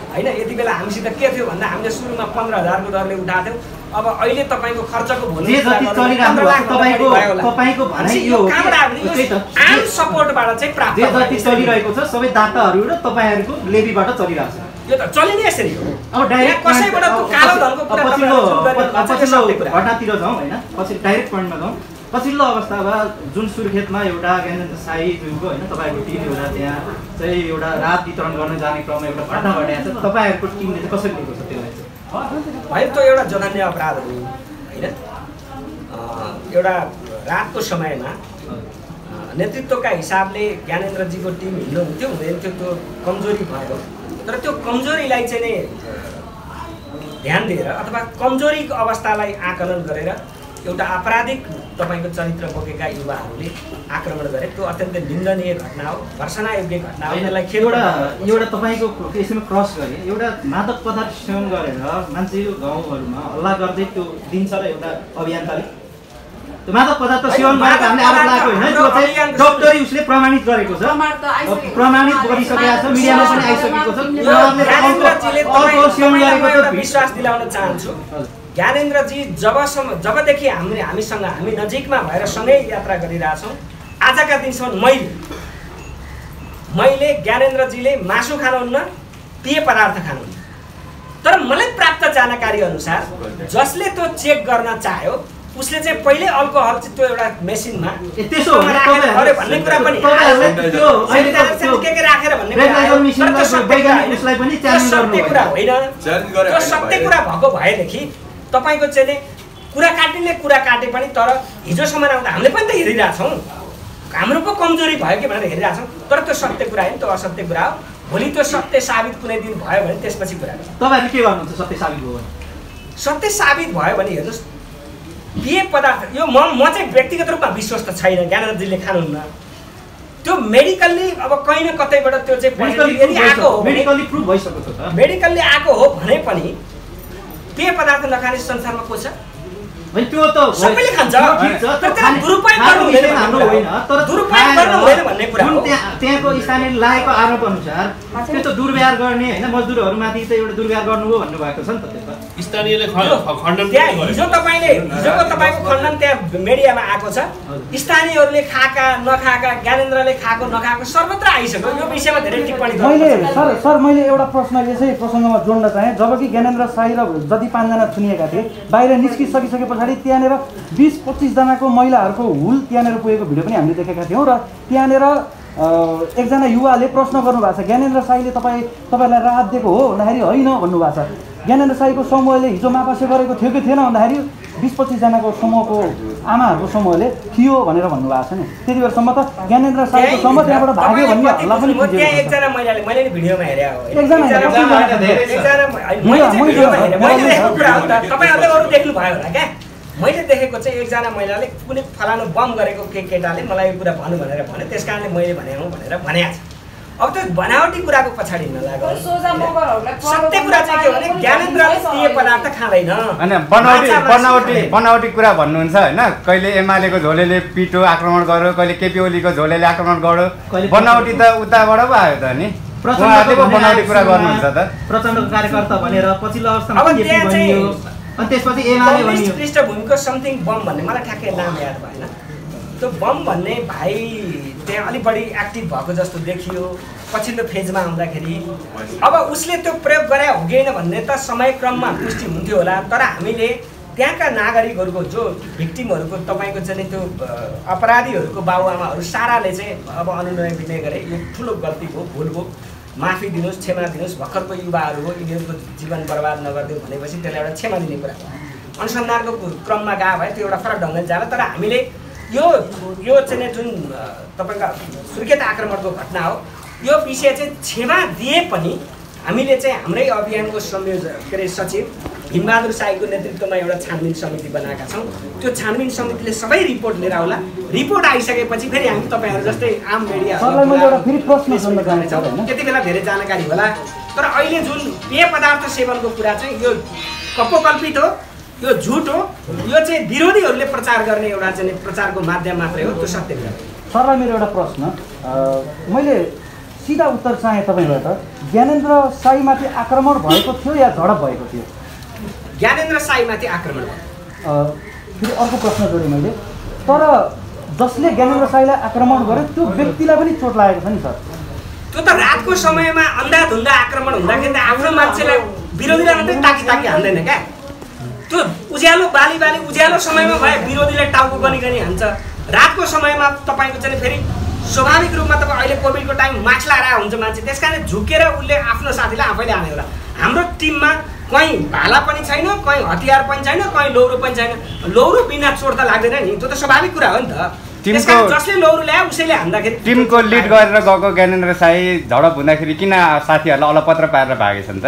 होइन यति बेला हामीसित के थियो भन्दा हामीले सुरुमा 15,000 को दरले उठाएको थियौँ अब अहिले तपाईँको खर्चको जे जति चलिराख्नु तपाईँको भनाइ यो आम सपोर्टबाट चाहिँ प्राप्त जे जति चलिरहेको छ सबै दाताहरू र तपाईँहरूको लेबीबाट चलिरहेको छ यो त चलि नै यसरी हो अब डाइरेक्ट कसैबाट कालो धनको कुरा पछिल्लो घटनातिर जाउँ होइन पछि डाइरेक्ट पोइन्टमा जाउँ पछिल्लो अवस्थामा जुन सुर्खेतमा एउटा ज्ञानेन्द्र साईज्यूको होइन तपाईँहरूको टिम एउटा त्यहाँ चाहिँ एउटा राहत वितरण गर्न जाने क्रममा एउटा घटना घटेको छ तपाईँहरूको टिमले चाहिँ कसरी लिएको छ त्यसलाई भाइ त्यो एउटा जघन्य अपराध हो होइन एउटा रातको समयमा नेतृत्वका हिसाबले ज्ञानेन्द्रजीको टिम हिँड्नुहुन्थ्यो हुँदैन थियो त्यो कमजोरी भयो तर त्यो कमजोरीलाई चाहिँ नै ध्यान दिएर अथवा कमजोरीको अवस्थालाई आकलन गरेर एउटा आपराधिक तपाईँको चरित्र बोकेका युवाहरूले आक्रमण गरे त्यो अत्यन्तै निन्दनीय घटना हो भर्सनायोग्य घटना हो यसलाई एउटा तपाईँको यसमा क्रस गरे एउटा मादक पदार्थ सेवन गरेर मान्छे गाउँहरूमा हल्ला गर्दै त्यो दिन्छ र एउटा अभियन्ताले त्यो मादक पदार्थ सेवन गरेको हामीले आरोप लागेको होइन त्यो चाहिँ डक्टरी उसले प्रमाणित गरेको छ प्रमाणित गरिसकेको छ मिडियामा पनि आइसकेको छ विश्वास दिलाउन चाहन्छु ज्ञानेन्द्रजी जबदेखि हामीसँग हामी नजिकमा भएर सँगै यात्रा गरिरहेछौँ आजका दिनसम्म मैले ज्ञानेन्द्रजीले मासु खानुहुन्न पेय पदार्थ खानुहुन्न तर मलाई प्राप्त जानकारी अनुसार जसले त्यो चेक गर्न चाह्यो उसले चाहिँ पहिले अल्कोहल चाहिँ त्यो एउटा मेसिनमा त्यसो राखेर भन्ने कुरा पनि के राखेर भन्ने सत्य कुरा होइन त्यो सत्य कुरा भएको भएदेखि तपाईँको चाहिँ कुरा काट्नेले कुरा काटे पनि तर हिजोसम्म आउँदा हामीले पनि त हेरिरहेछौँ हाम्रो पो कमजोरी भयो कि भनेर हेरिरहेछौँ तर त्यो सत्य कुरा होइन त्यो असत्य कुरा हो भोलि त्यो सत्य साबित कुनै दिन भयो भने त्यसपछि कुरा तपाईँहरूले के गर्नुहुन्छ सत्य साबित भयो भने सत्य साबित भयो भने हेर्नुहोस् पेय पदार्थ यो म चाहिँ व्यक्तिगत रूपमा विश्वस्त छैन ज्ञानेन्द्रजीले खानुहुन्न त्यो मेडिकल्ली अब कहीँ न कतैबाट त्यो चाहिँ मेडिकल्ली आएको हो भने पनि पेय पदार्थ नखाने संसारमा को छ त्यो त सबैले खान्छ दुरुपयोग गर्नु हुँदैन भन्ने कुरा हो त्यहाँको स्थानीय लागेको आरोप अनुसार त्यो त दुर्व्यवहार गर्ने होइन मजदुरहरूमाथि त एउटा दुर्व्यवहार गर्नु हो भन्नुभएको छ नि त त्यो त स्थानीयले खण्डन हिजोको तपाईँको खण्डन त्यहाँ मिडियामा आएको छ स्थानीयहरूले खाएका नखाएका ज्ञानेन्द्रले खाएको नखाएको सर्वत्र आइसक्यो यो विषयमा धेरै टिप्पणी मैले एउटा प्रश्न यसै प्रसङ्गमा जोड्न चाहेँ जबकि ज्ञानेन्द्र साई र जति 5 जना थुनिएका थिए बाहिर निस्किसके पछाडि त्यहाँनिर 20-25 जनाको महिलाहरूको हुल त्यहाँनिर पुगेको भिडियो पनि हामीले देखेका थियौँ र त्यहाँनिर एकजना युवाले प्रश्न गर्नुभएको छ ज्ञानेन्द्र साईले तपाईँलाई राहत दिएको हो भन्दाखेरि होइन भन्नुभएको छ ज्ञानेन्द्र साईको समूहले हिजो मापासे गरेको थियो कि थिएन भन्दाखेरि 20-25 जनाको समूहको आमाहरूको समूहले थियो भनेर भन्नुभएको छ नि त्यति बेरसम्म त ज्ञानेन्द्र साईको समूह त्यहाँबाट भाग्यो भन्ने हल्ला पनि एकजना महिलाले मैले नि भिडियोमा हेरेँ हो तपाईँहरूले अरू देख्नु भयो होला क्या मैले देखेको चाहिँ एकजना महिलाले कुनै फलानु बम गरेको केटाले मलाई यो कुरा भन्नु भनेर भने त्यस कारणले मैले भने हो भनेर भनेको छ अब त्यो बनावटी कुराको पछाडि नलाग सत्य कुरा चाहिँ के भने ज्ञानेन्द्रले पेय पदार्थ खाँदैन होइन बनावटी कुरा भन्नुहुन्छ होइन कहिले एमालेको झोलेले पिटो आक्रमण गर्यो कहिले केपी ओलीको झोलेले आक्रमण गर्यो बनावटी त उताबाट पो आयो त नि बनावटी कुरा गर्नुहुन्छ त प्रचण्डको कार्यकर्ता भनेर पछिल्लो अवस्थामा केपी बनियो अनि त्यसपछि एमाले बनियो पृष्ठभूमिको समथिङ बम भन्ने मलाई ठ्याक्कै नाम याद भएन त्यो बम भन्ने भाइ त्यहाँ अलिक बढी एक्टिभ भएको जस्तो देखियो पछिल्लो फेजमा आउँदाखेरि अब उसले त्यो प्रयोग गरे हो कि होइन भन्ने त समयक्रममा पुष्टि हुन्थ्यो होला तर हामीले त्यहाँका नागरिकहरूको जो भिक्टिमहरूको तपाईँको चाहिँ त्यो अपराधीहरूको बाबुआमाहरू साराले चाहिँ अब अनुनय विनय गरे यो ठुलो गल्ती हो भुल हो माफी दिनुहोस् क्षमा दिनुहोस् भर्खरको युवाहरू हो यिनीहरूको जीवन बर्बाद नगरिदियो भनेपछि त्यसलाई एउटा क्षमा दिने कुरा हो अनुसन्धानको क्रममा गयो भए त्यो एउटा फरक ढङ्गले जाला तर हामीले यो चाहिँ जुन तपाईँको सुर्खेत आक्रमणको घटना हो यो विषय चाहिँ क्षमा दिए पनि हामीले चाहिँ हाम्रै अभियानको संयोजक के अरे सचिव भीमबहादुर साईको नेतृत्वमा एउटा छानबिन समिति बनाएका छौँ त्यो छानबिन समितिले सबै रिपोर्ट लिएर आउला रिपोर्ट आइसकेपछि फेरि हामी तपाईँहरू जस्तै आम मिडिया त्यति बेला धेरै जानकारी होला तर अहिले जुन पेय पदार्थ सेवनको कुरा चाहिँ यो कपोकल्पित हो यो झुट हो यो चाहिँ विरोधीहरूले प्रचार गर्ने एउटा चाहिँ प्रचारको माध्यम मात्रै हो त्यो सत्य कुरा सरलाई मेरो एउटा प्रश्न मैले सिधा उत्तर चाहे तपाईँबाट। ज्ञानेन्द्र साईमाथि आक्रमण भएको थियो या झडप भएको थियो? ज्ञानेन्द्र साईमाथि आक्रमण भयो। फेरि अर्को प्रश्न जोडेँ मैले, तर जसले ज्ञानेन्द्र साईलाई आक्रमण गर्यो त्यो व्यक्तिलाई पनि चोट लागेको छ नि सर। त्यो त रातको समयमा अन्धाधुन्दा आक्रमण हुँदाखेरि त आफ्नो मान्छेलाई विरोधीलाई मात्रै ताकी ताकी हान्दैन क्या। त्यो उज्यालो बाली उज्यालो समयमा भए विरोधीलाई टाउको गनी हान्छ। रातको समयमा तपाईँको चाहिँ फेरि स्वाभाविक रूपमा तपाईँ अहिले कोभिडको टाइम मास्क लगाएर हुन्छ मान्छे, त्यस कारण झुकेर उसले आफ्नो साथीलाई आफैले हाने होला। हाम्रो टिममा कहीँ भाला पनि छैन, कहीँ हतियार पनि छैन, कहीँ लौरो पनि छैन। लौरो बिना चोट त लाग्दैन नि, त्यो त स्वाभाविक कुरा हो नि त। जसले लौरो ल्यायो उसैले हान्दाखेरि टिमको लिड गरेर गएको ज्ञानेन्द्र साई झडप हुँदाखेरि किन साथीहरूलाई अलपत्र पारेर भागेछन् त?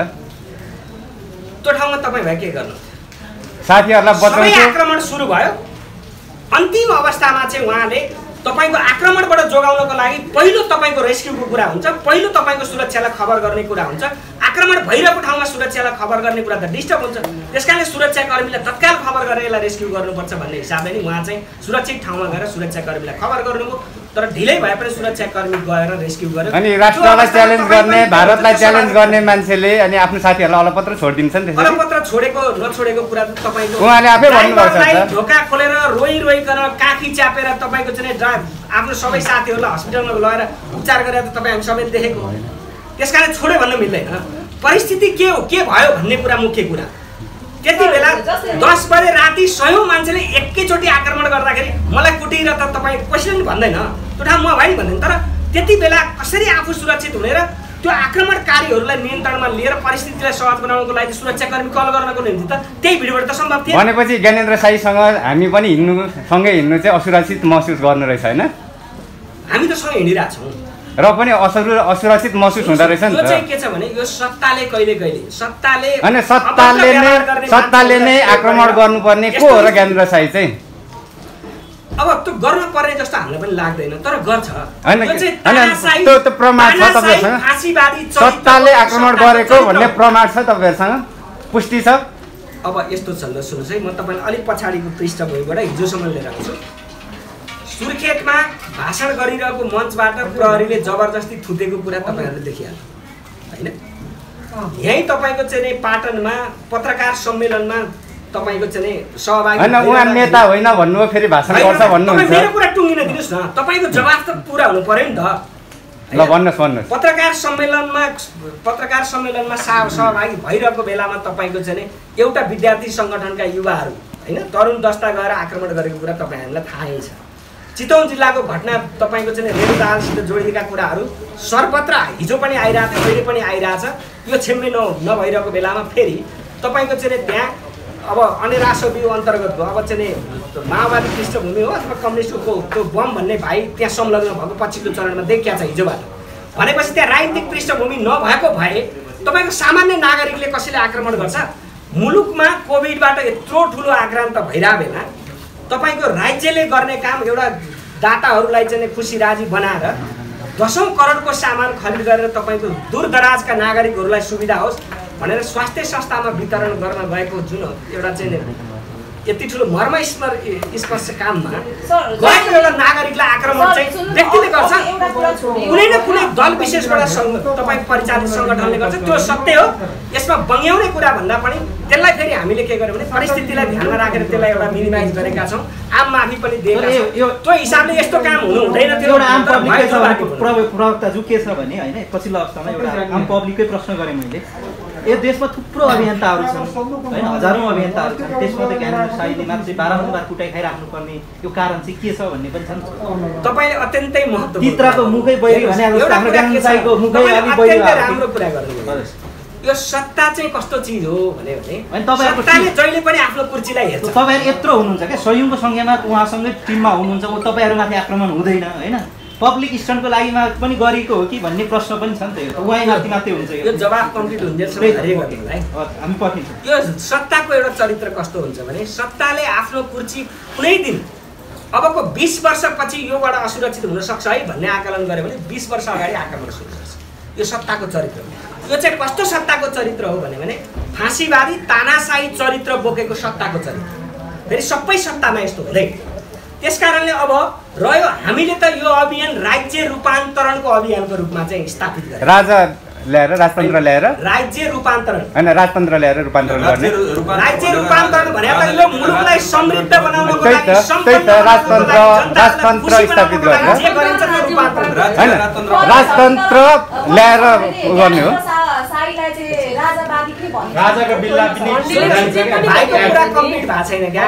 त्यो ठाउँमा तपाईँ भए के गर्नु? साथीहरूलाई बचाउँछु। आक्रमण सुरु भयो, अन्तिम अवस्थामा चाहिँ उहाँले तपाईको आक्रमणबाट जोगाउनको लागि पहिलो तपाईको रेस्क्युको कुरा हुन्छ, पहिलो तपाईको सुरक्षालाई खबर गर्ने कुरा हुन्छ। आक्रमण भइरहेको ठाउँमा सुरक्षालाई खबर गर्ने कुरा त डिस्टर्ब हुन्छ। त्यसकारणले सुरक्षाकर्मीलाई तत्काल खबर गरेर यसलाई रेस्क्यु गर्नुपर्छ भन्ने हिसाबले नि उहाँ चाहिँ सुरक्षित ठाउँमा गएर सुरक्षाकर्मीलाई खबर गर्नुभयो। तर ढिलै भए पनि सुरक्षाकर्मी गएर रेस्क्यु गर्यो। अनि राष्ट्रलाई च्यालेन्ज गर्ने, भारतलाई च्यालेन्ज गर्ने मान्छेले अनि आफ्नो साथीहरूलाई अलपत्र छोडिदिन्छन्। त्यसरी अलपत्र छोडेको नछोडेको कुरा त तपाईको उहाँले आफै भन्नुभएको छ। ढोका खोलेर रोइकन काखी च्यापेर तपाईको चाहिँ आफ्नो सबै साथीहरूलाई हस्पिटलमा लगेर उपचार गरेर त तपाईँ हामी सबैले देखेको। त्यसकारण छोड्यो भन्न मिल्दैन। परिस्थिति के हो, के भयो भन्ने कुरा मुख्य कुरा। त्यति बेला 10 बजे राति 100 मान्छेले एकैचोटि आक्रमण गर्दाखेरि मलाई कुटेर त तपाईँ कसैले पनि भन्दैन, त्यो ठाउँ म भए भन्दैन। तर त्यति बेला कसरी आफू सुरक्षित हुने र त्यो आक्रमणकारीहरूलाई नियन्त्रणमा लिएर परिस्थितिलाई सहज बनाउनको लागि सुरक्षाकर्मी कल गर्नको निम्ति त त्यही भिडियोबाट त सम्भव थियो। भनेपछि ज्ञानेन्द्र साईसँग हामी पनि सँगै हिँड्नु चाहिँ असुरक्षित महसुस गर्नु रहेछ होइन? हामी त सँगै हिँडिरहेको छौँ र पनि असुरक्षित महसुस हुँदो रहेछ नि त। यो चाहिँ के छ भने यो सत्ताले कहिले सत्ताले नै आक्रमण गर्नुपर्ने को हो र ज्ञानेन्द्र साई चाहिँ? अब त्यो गर्न पर्ने जस्तो हामीलाई पनि लाग्दैन, तर गर्छ। त्यो प्रमाण छ तपाईँसँग? सत्ताले आक्रमण गरेको भन्ने प्रमाण छ तपाईँहरूसँग? पुष्टि छ? अब यस्तो छ ल, सुन्नुहोस् है, म तपाईँलाई अलिक पछाडिको पृष्ठभूमिबाट हिजोसम्म लिएर आउँछु। सुर्खेतमा भाषण गरिरहेको मञ्चबाट प्रहरीले जबरजस्ती थुतेको कुरा तपाईँहरूले देखिहाल्नु होइन? यहीँ तपाईँको चाहिँ पाटनमा पत्रकार सम्मेलनमा तपाईको चाहिँ सहभागी हैन, उहाँ नेता होइन भन्नु फेरि भाषण गर्छ भन्नुहुन्छ। मेरो कुरा टुङ्गिन दिनुस् न, तपाईको जवाफ त पुरा हुनु पर्यो नि त। ल भन्नुहोस्। पत्रकार सम्मेलनमा सहभागी भइरहेको बेलामा तपाईको चाहिँ एउटा विद्यार्थी सङ्गठनका युवाहरू हैन तरुण दस्ता गएर आक्रमण गरेको कुरा तपाईहरुलाई थाहै छ। चितवन जिल्लाको घटना तपाईको चाहिँ रेणु दाहालसित जोडिएका कुराहरू सर्वत्र हिजो पनि आइरहेछ, अहिले पनि आइरहेछ। यो छेम्मे नभइरहेको बेलामा फेरि तपाईको चाहिँ त्यहाँ अब अनेरासोबी अन्तर्गतको अब चाहिँ माओवादी पृष्ठभूमि हो अथवा कम्युनिस्टको त्यो बम भन्ने भाइ त्यहाँ संलग्न भएको पछिल्लो चरणमा देखिया छ हिजोबाट। भनेपछि त्यहाँ राजनीतिक पृष्ठभूमि नभएको भए तपाईको सामान्य नागरिकले कसैले आक्रमण गर्छ? मुलुकमा कोभिडबाट यत्रो ठुलो आक्रान्त भइरहेको बेला तपाईको राज्यले गर्ने काम एउटा दाताहरूलाई चाहिँ खुसी राजी बनाएर 10औं करोडको सामान खरिद गरेर तपाईको दूरदराजका नागरिकहरूलाई सुविधा होस् भनेर स्वास्थ्य संस्थामा वितरण गर्न गएको जुन एउटा चाहिँ यति ठुलो मर्मस्पर्श काममा गएको एउटा नागरिकलाई आक्रमण चाहिँ व्यक्तिले गर्छ, कुनै न कुनै दल विशेषबाट तपाईँ परिचालित सङ्गठनले गर्छ। त्यो सत्य हो, यसमा बङ्ग्याउने कुरा भन्दा पनि त्यसलाई फेरि हामीले के गर्यौँ भने परिस्थितिलाई ध्यानमा राखेर त्यसलाई एउटा मिनिमाइज गरेका छौँ, आम माफी पनि दिएका छौँ। त्यो हिसाबले यस्तो काम हुनु हुँदैन थियो। एउटा आम पब्लिकको प्रवक्ता के छ भने होइन, पछिल्लो अवस्थामा एउटा आम पब्लिककै प्रश्न गरेँ मैले। यो देशमा थुप्रो अभियन्ताहरू छन् होइन, हजारौँ अभियन्ताहरू छन्, त्यसमा त ज्ञानेन्द्र साईले मात्रै 12 बार कुटाइ खाइराख्नुपर्ने यो कारण चाहिँ के छ भन्ने पनि छन्। तपाईँले अत्यन्तै महत्त्वपूर्ण चित्रको मुखै बहिरी भने हाम्रो ज्ञानेन्द्र साईको मुखै अलि बहिरी राम्रो कुरा गर्नुभयो। यो सत्ता चाहिँ कस्तो चिज हो भने सत्ताले जहिले पनि आफ्नो कुर्सीलाई हेर्छ। तपाईँहरू यत्रो हुनुहुन्छ क्या, सयौँको सङ्ख्यामा उहाँसँगै टिममा हुनुहुन्छ, तपाईँहरूमाथि आक्रमण हुँदैन होइन? पब्लिक स्टन्टको लागि पनि गरेको हो कि भन्ने प्रश्न पनि छ नि त। उहाँ माथि मात्रै हुन्छ यो जवाफ कम्प्लिट हुन्जेलसम्म हामी पठिन्छौँ। यो सत्ताको एउटा चरित्र कस्तो हुन्छ भने सत्ताले आफ्नो कुर्सी कुनै दिन अबको 20 वर्षपछि योबाट असुरक्षित हुन सक्छ है भन्ने आकलन गर्यो भने 20 वर्ष अगाडि आक्रमण सुरु गर्छ। यो सत्ताको चरित्र हो। यो चाहिँ कस्तो सत्ताको चरित्र हो भने फाँसीवादी तानाशाही चरित्र बोकेको सत्ताको चरित्र। फेरि सबै सत्तामा यस्तो हुँदैन। त्यसकारणले अब रह्यो हामीले त यो अभियान राज्य रूपान्तरणको अभियानको रूपमा चाहिँ स्थापित गरे राजा ल्याएर राजतन्त्र ल्याएर राज्य रूपान्तरण हैन राजतन्त्र ल्याएर रूपान्तरण गर्ने राज्य रूपान्तरण भने त यो मुलुकलाई समृद्ध बनाउनको लागि त्यही त राजतन्त्र स्थापित गरेर जे गरिन्छ त्यो रूपान्तरण हैन राजतन्त्र ल्याएर गर्ने हो साईलाई चाहिँ राजावादी के भन्छ राजाको बिल्ला पनि भाइको कुरा कम्प्लिट भएको छैन क्या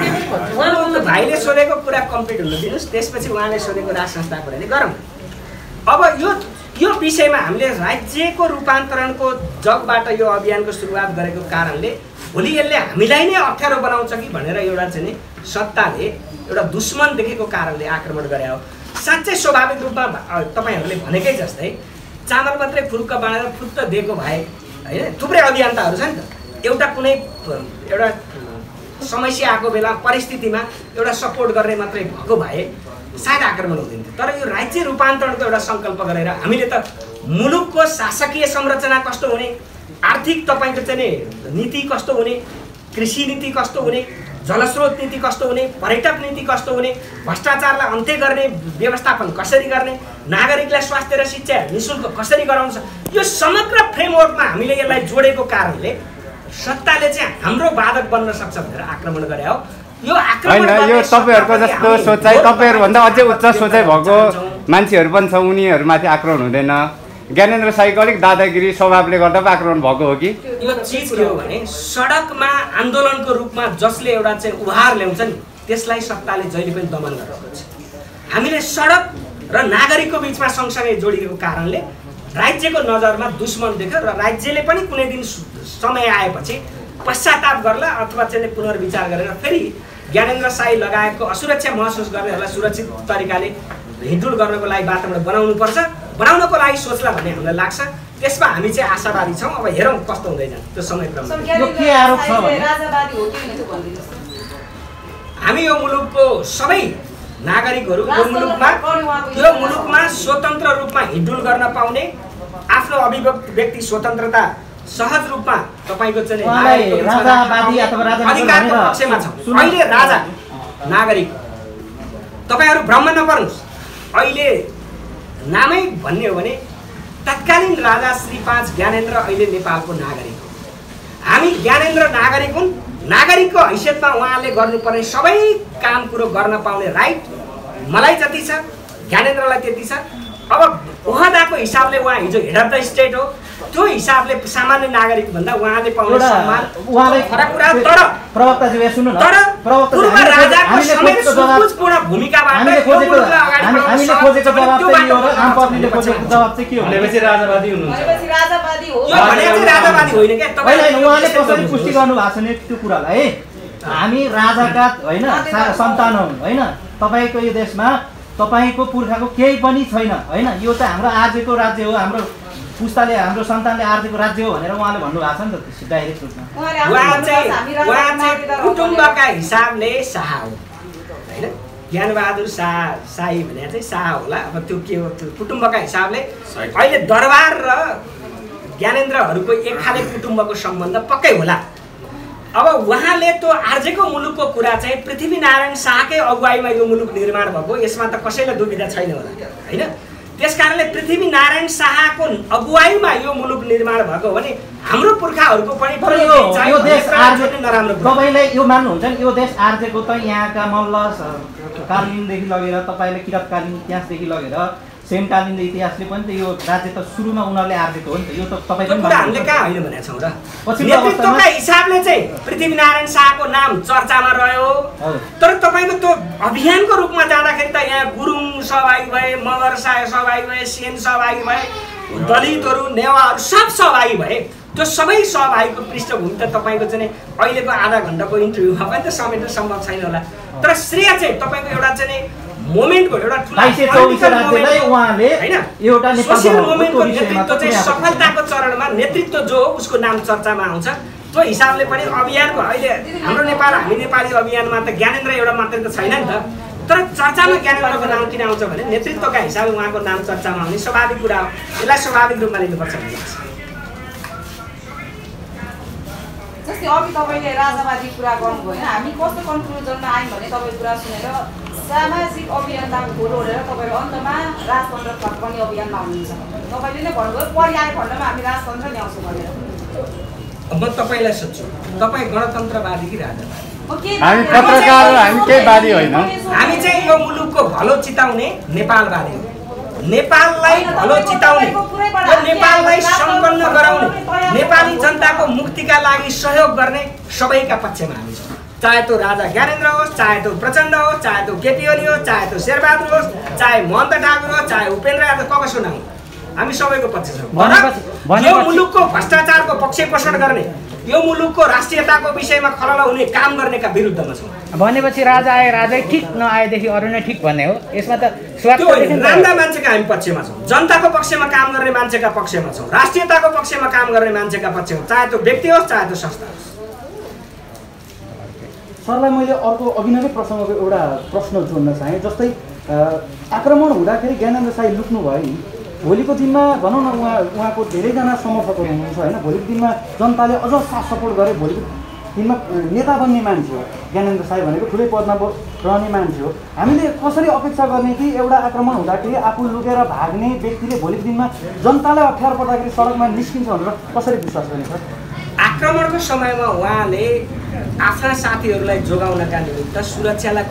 भाइले सोधेको कुरा कम्प्लिट हुन दिनुहोस् त्यसपछि उहाँले सोधेको राज संस्थाको भने गरौँ अब यो विषयमा हामीले राज्यको रूपान्तरणको जगबाट यो अभियानको सुरुवात गरेको कारणले भोलि यसले हामीलाई नै अप्ठ्यारो बनाउँछ कि भनेर एउटा चाहिँ नि सत्ताले एउटा दुश्मन देखेको कारणले आक्रमण गरे हो साँच्चै स्वाभाविक रूपमा तपाईँहरूले भनेकै जस्तै चामल मात्रै फुरुक्क बाँडेर फुत्त दिएको भए होइन थुप्रै अभियन्ताहरू छ नि त एउटा कुनै एउटा समस्या आएको बेला परिस्थितिमा एउटा सपोर्ट गर्ने मात्रै भएको भए सायद आक्रमण हुँदैन थियो तर यो राज्य रूपान्तरणको एउटा सङ्कल्प गरेर हामीले त मुलुकको शासकीय संरचना कस्तो हुने आर्थिक तपाईँको चाहिँ नीति कस्तो हुने कृषि नीति कस्तो हुने जलस्रोत नीति कस्तो हुने पर्यटक नीति कस्तो हुने भ्रष्टाचारलाई अन्त्य गर्ने व्यवस्थापन कसरी गर्ने नागरिकलाई स्वास्थ्य र शिक्षा निःशुल्क कसरी गराउँछ यो समग्र फ्रेमवर्कमा हामीले यसलाई जोडेको कारणले सत्ताले चाहिँ हाम्रो बाधक बन्न सक्छ भनेर आक्रमण गरे हो यो आक्रमण यो तपाईँहरूको जस्तो सोचाइ तपाईँहरूभन्दा अझै उच्च सोचाइ भएको मान्छेहरू पनि छ उनीहरूमाथि आक्रमण हुँदैन ज्ञानेन्द्र साईको अलिक दादागिरी स्वभावले गर्दा पो आक्रमण भएको हो कि यो चिज के हो भने सडकमा आन्दोलनको रूपमा जसले एउटा चाहिँ उभार ल्याउँछ नि त्यसलाई सत्ताले जहिले पनि दमन गरेर खोज्छ हामीले सडक र नागरिकको बिचमा सँगसँगै जोडिएको कारणले राज्यको नजरमा दुश्मन देख्यो र राज्यले पनि कुनै दिन समय आएपछि पश्चाताप गर्ला अथवा चाहिँ पुनर्विचार गरेर फेरि ज्ञानेन्द्र साई लगायतको असुरक्षा महसुस गर्नेहरूलाई सुरक्षित तरिकाले हिँडडुल गर्नको लागि वातावरण बनाउनको लागि सोच्ला भन्ने हामीलाई लाग्छ त्यसमा हामी चाहिँ आशावादी छौँ अब हेरौँ कस्तो हुँदै जान्छ त्यो समय क्रममा यो के आरोप छ भने राजावादी हो कि होइन भनिदिनुहोस् हामी यो मुलुकको सबै नागरिकहरू यो मुलुकमा स्वतन्त्र रूपमा हिँडडुल गर्न पाउने आफ्नो अभिव्यक्ति स्वतन्त्रता सहज रूपमा तपाईको चाहिँ राजावादी अथवा अधिकारको पक्षमा छ अहिले राजा नागरिक तपाईहरु भ्रम नपर्नुस् अहिले नामै भन्ने हो भने तत्कालीन राजा श्री 5 ज्ञानेन्द्र अहिले नेपालको नागरिक हो हामी ज्ञानेन्द्र नागरिक हुन् नागरिकको हैसियतमा उहाँले गर्नुपर्ने सबै काम कुरो गर्न पाउने राइट मलाई जति छ ज्ञानेन्द्रलाई त्यति छ अब ओहदाको हिसाबले उहाँ हिजो हेड अफ द स्टेट हो त्यो हिसाबले सामान्य नागरिक भन्दा उहाँले पाउने सम्मान उहाँले फरक कुरा तर प्रवक्ताजी सुन्नु न तर पूर्व राजाको समेत सुपुजपूर्ण भूमिकाबाट हामीले खोजेको जवाब चाहिँ यो र आम पब्लिकले खोजेको जवाब चाहिँ के हो भनेपछि राजावादी हुनुहुन्छ भनेपछि राजावादी हो यो भने चाहिँ राजावादी होइन के तपाईले उहाँले कसरी पुष्टि गर्नु भएको छ नि त्यो कुरालाई हामी राजाका हैन सन्तान हौं हैन तपाईको यो देशमा तपाईको पुर्खाको केही पनि छैन हैन यो त हाम्रो आजको राज्य हो हाम्रो पुस्ताले हाम्रो सन्तानले आर्थिक राज्य हो भनेर उहाँले भन्नु भएको छ नि त डाइरेक्ट रूपमा उहाँ चाहिँ कुटुम्बका हिसाबले शाह हो हैन ज्ञानबहादुर शाही भने चाहिँ शाह होला अब त्यो के हो त्यो कुटुम्बका हिसाबले अहिले दरबार र ज्ञानेन्द्रहरूको एक खाले कुटुम्बको सम्बन्ध पक्कै होला अब उहाँले त्यो आर्जेको मुलुकको कुरा चाहिँ पृथ्वीनारायण शाहकै अगुवाईमा यो मुलुक निर्माण भएको यसमा त कसैलाई दुविधा छैन होला हैन त्यसकारणले पृथ्वीनारायण शाहको अगुवाईमा यो मुलुक निर्माण भएको भने हाम्रो पुर्खाहरूको पनि यो देश आर्जे नराम्रो तपाईलाई यो मान्नुहुन्छ नि यो देश आर्जेको त यहाँका मल्ल कालीनदेखि लगेर तपाईले किराँतकालीन इतिहासदेखि लगेर सेनकालीन इतिहासले पनि त यो राज्य त सुरुमा उनीहरूले आर्जेको हो नि त यो त तपाईले पनि हामीले कहाँ होइन भनेको छौँ र नेतृत्वका हिसाबले चाहिँ पृथ्वीनारायण शाहको नाम चर्चामा रह्यो तर तपाईको त्यो अभियानको रूपमा जाँदाखेरि त यहाँ गुरुङ सहभागी भए मगर सहभागी भए सेन सहभागी भए दलितहरू नेवारहरू सब सहभागी भए त्यो सबै सहभागीको पृष्ठभूमि त तपाईको चाहिँ अहिलेको आधा घण्टाको इन्टरभ्यूमा पनि त समेट्न सम्भव छैन होला तर श्रेय चाहिँ तपाईको एउटा चाहिँ मोमेन्टको एउटा सोसियल मोमेन्टको नेतृत्व चाहिँ सफलताको चरणमा नेतृत्व जो हो उसको नाम चर्चामा आउँछ त्यो हिसाबले पनि अभियानको अहिले हाम्रो नेपाल हामी नेपाली अभियानमा त ज्ञानेन्द्र एउटा मात्रै त छैन नि त तर चर्चामा ज्ञानेन्द्रको नाम किन आउँछ भने नेतृत्वका हिसाबले उहाँको नाम चर्चामा आउने स्वाभाविक कुरा हो यसलाई स्वाभाविक रूपमा लिनुपर्छ भन्ने लाग्छ जस्तै अघि तपाईले राजावादी कुरा गर्नुभयो हैन हामी कस्तो कन्क्लुजनमा आयौं भने तपाईको कुरा सुनेर सामाजिक अभियन्ताको भोट ओढेर तपाईँहरू अन्तमा राजतन्त्र फर्काउने अभियानमा हुनुहुन्छ। तपाईँले नै भन्नुभयो पर्याय खण्डमा हामी राजतन्त्र ल्याउँछौँ भनेर। म तपाईँलाई सोध्छु, तपाईँ गणतन्त्रवादी कि राजावादी? हामी पत्रकार हो, हामी केही बादी होइन। हामी चाहिँ यो मुलुकको भलो चिताउने नेपालवादी हो। नेपाललाई भलो चिताउने, यो नेपाललाई सम्पन्न गराउने, नेपाली जनताको मुक्तिका लागि सहयोग गर्ने सबैका पक्षमा हामी छौँ। चाहे त्यो राजा ज्ञानेन्द्र होस्, चाहे त्यो प्रचण्ड होस्, चाहे त्यो केपी ओली होस्, चाहे त्यो शेरबहादुर होस्, चाहे महन्त ठाकुर होस्, चाहे उपेन्द्र यादव ककसो नहुँ, हामी सबैको पक्ष छौँ। यो मुलुकको भ्रष्टाचारको पक्ष पोषण गर्ने, यो मुलुकको राष्ट्रियताको विषयमा खलल हुने काम गर्नेका विरुद्धमा छौँ। भनेपछि राजा आए राजै ठिक, नआएदेखि अरू नै ठिक भन्ने हो। यसमा त राम्रा मान्छेका हामी पक्षमा छौँ, जनताको पक्षमा काम गर्ने मान्छेका पक्षमा छौँ, राष्ट्रियताको पक्षमा काम गर्ने मान्छेका पक्षमा, चाहे त्यो व्यक्ति होस् चाहे त्यो संस्था होस्। सरलाई मैले अर्को अघि नै प्रसङ्गको एउटा प्रश्न जोड्न चाहेँ। जस्तै आक्रमण हुँदाखेरि ज्ञानेन्द्र साई लुक्नु भयो नि, भोलिको दिनमा भनौँ न उहाँको धेरैजना समर्थकहरू हुनुहुन्छ होइन, भोलिको दिनमा जनताले अझ साथ सपोर्ट गरे, भोलिको दिनमा नेता बन्ने मान्छे हो ज्ञानेन्द्र साई भनेको, ठुलै पदमा रहने मान्छे हो। हामीले कसरी अपेक्षा गर्ने कि एउटा आक्रमण हुँदाखेरि आफू लुकेर भाग्ने व्यक्तिले भोलिको दिनमा जनतालाई अप्ठ्यारो पर्दाखेरि सडकमा निस्किन्छ भनेर कसरी विश्वास गर्ने सर? आक्रमणको समयमा उहाँले आफ्ना साथीहरूलाई जोगाउनका निमित्त सुरक्षालाई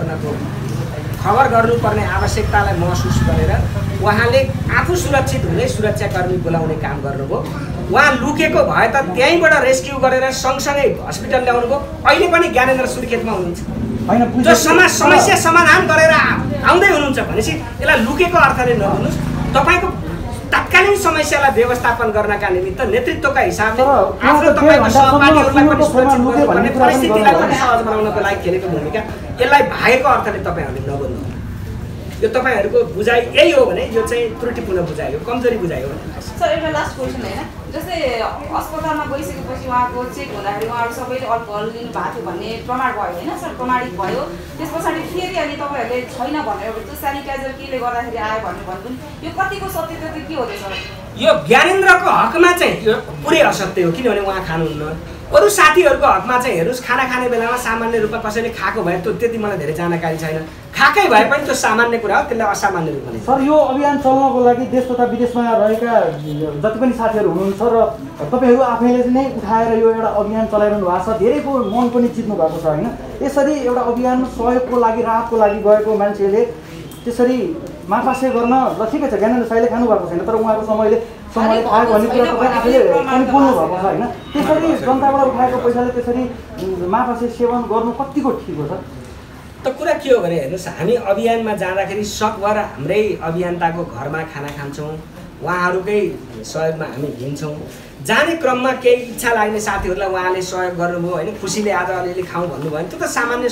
खबर गर्नुपर्ने आवश्यकतालाई महसुस गरेर उहाँले आफू सुरक्षित हुँदै सुरक्षाकर्मी बोलाउने काम गर्नुभयो। उहाँ लुकेको भए त त्यहीँबाट रेस्क्यु गरेर सँगसँगै हस्पिटल ल्याउनुभयो। अहिले पनि ज्ञानेन्द्र सुर्खेतमा हुनुहुन्छ, जो समस्या समाधान गरेर आउँदै हुनुहुन्छ भनेपछि यसलाई लुकेको अर्थले नहुनुहोस्। तपाईँको तत्कालीन समस्यालाई व्यवस्थापन गर्नका निमित्त नेतृत्वका हिसाबले आफ्नो तपाईँको सहपाठीहरूलाई पनि सुरक्षित गर्नुपर्ने, परिस्थितिलाई पनि सहज बनाउनको लागि खेलेको भूमिका, यसलाई भागेको अर्थले तपाईँहरूले नबोल्नु। यो तपाईँहरूको बुझाइ यही हो भने यो चाहिँ त्रुटिपूर्ण बुझाइ हो, कमजोरी बुझाइ हो। सर एउटा लास्ट क्वेसन होइन, जस्तै अस्पतालमा गइसकेपछि उहाँको चेक हुँदाखेरि उहाँहरू सबैले अल्कोहल लिनु भएको थियो भन्ने प्रमाण भयो होइन सर, प्रमाणित भयो। त्यस पछाडि फेरि अनि तपाईँहरूले छैन भनेर त्यो सेनिटाइजर केले गर्दाखेरि आयो भनेर भन्नु, यो कतिको सत्यता चाहिँ के हो त सर? यो ज्ञानेन्द्रको हकमा चाहिँ यो पुरै असत्य हो, किनभने उहाँ खानुहुन्न। अरू साथीहरूको हकमा चाहिँ हेर्नुहोस्, खाना खाने बेलामा सामान्य रूपमा कसैले खाएको भए त्यो त्यति मलाई धेरै जानकारी छैन, खाएकै भए पनि त्यो सामान्य कुरा हो, त्यसलाई असामान्य रूपमा लिन्छ। सर यो अभियान चल्नको लागि देश तथा विदेशमा रहेका जति पनि साथीहरू हुनुहुन्छ र तपाईँहरू आफैले नै उठाएर यो एउटा अभियान चलाइरहनु भएको छ, धेरैको मन पनि जित्नु भएको छ होइन। यसरी एउटा अभियान सहयोगको लागि राहतको लागि गएको मान्छेले त्यसरी मापासे गर्न ल ठिकै छ, ज्ञानेन्द्र साईले खानु भएको छैन, तर उहाँको समय खाएको भन्ने कुरा तपाईँ आफैले पनि बोल्नु भएको छ होइन। त्यसरी जनताबाट उठाएको पैसाले त्यसरी मापासे सेवन गर्नु कतिको ठिक हो सर? त कुरा के हो भने हेर्नुहोस्, हामी अभियानमा जाँदाखेरि सकभर हाम्रै अभियन्ताको घरमा खाना खान्छौँ, उहाँहरूकै सहयोगमा हामी हिँड्छौँ। जाने क्रममा केही इच्छा लाग्ने साथीहरूलाई उहाँले सहयोग गर्नुभयो होइन, खुसीले आज अलिअलि खाउँ भन्नुभयो, त्यो त सामान्य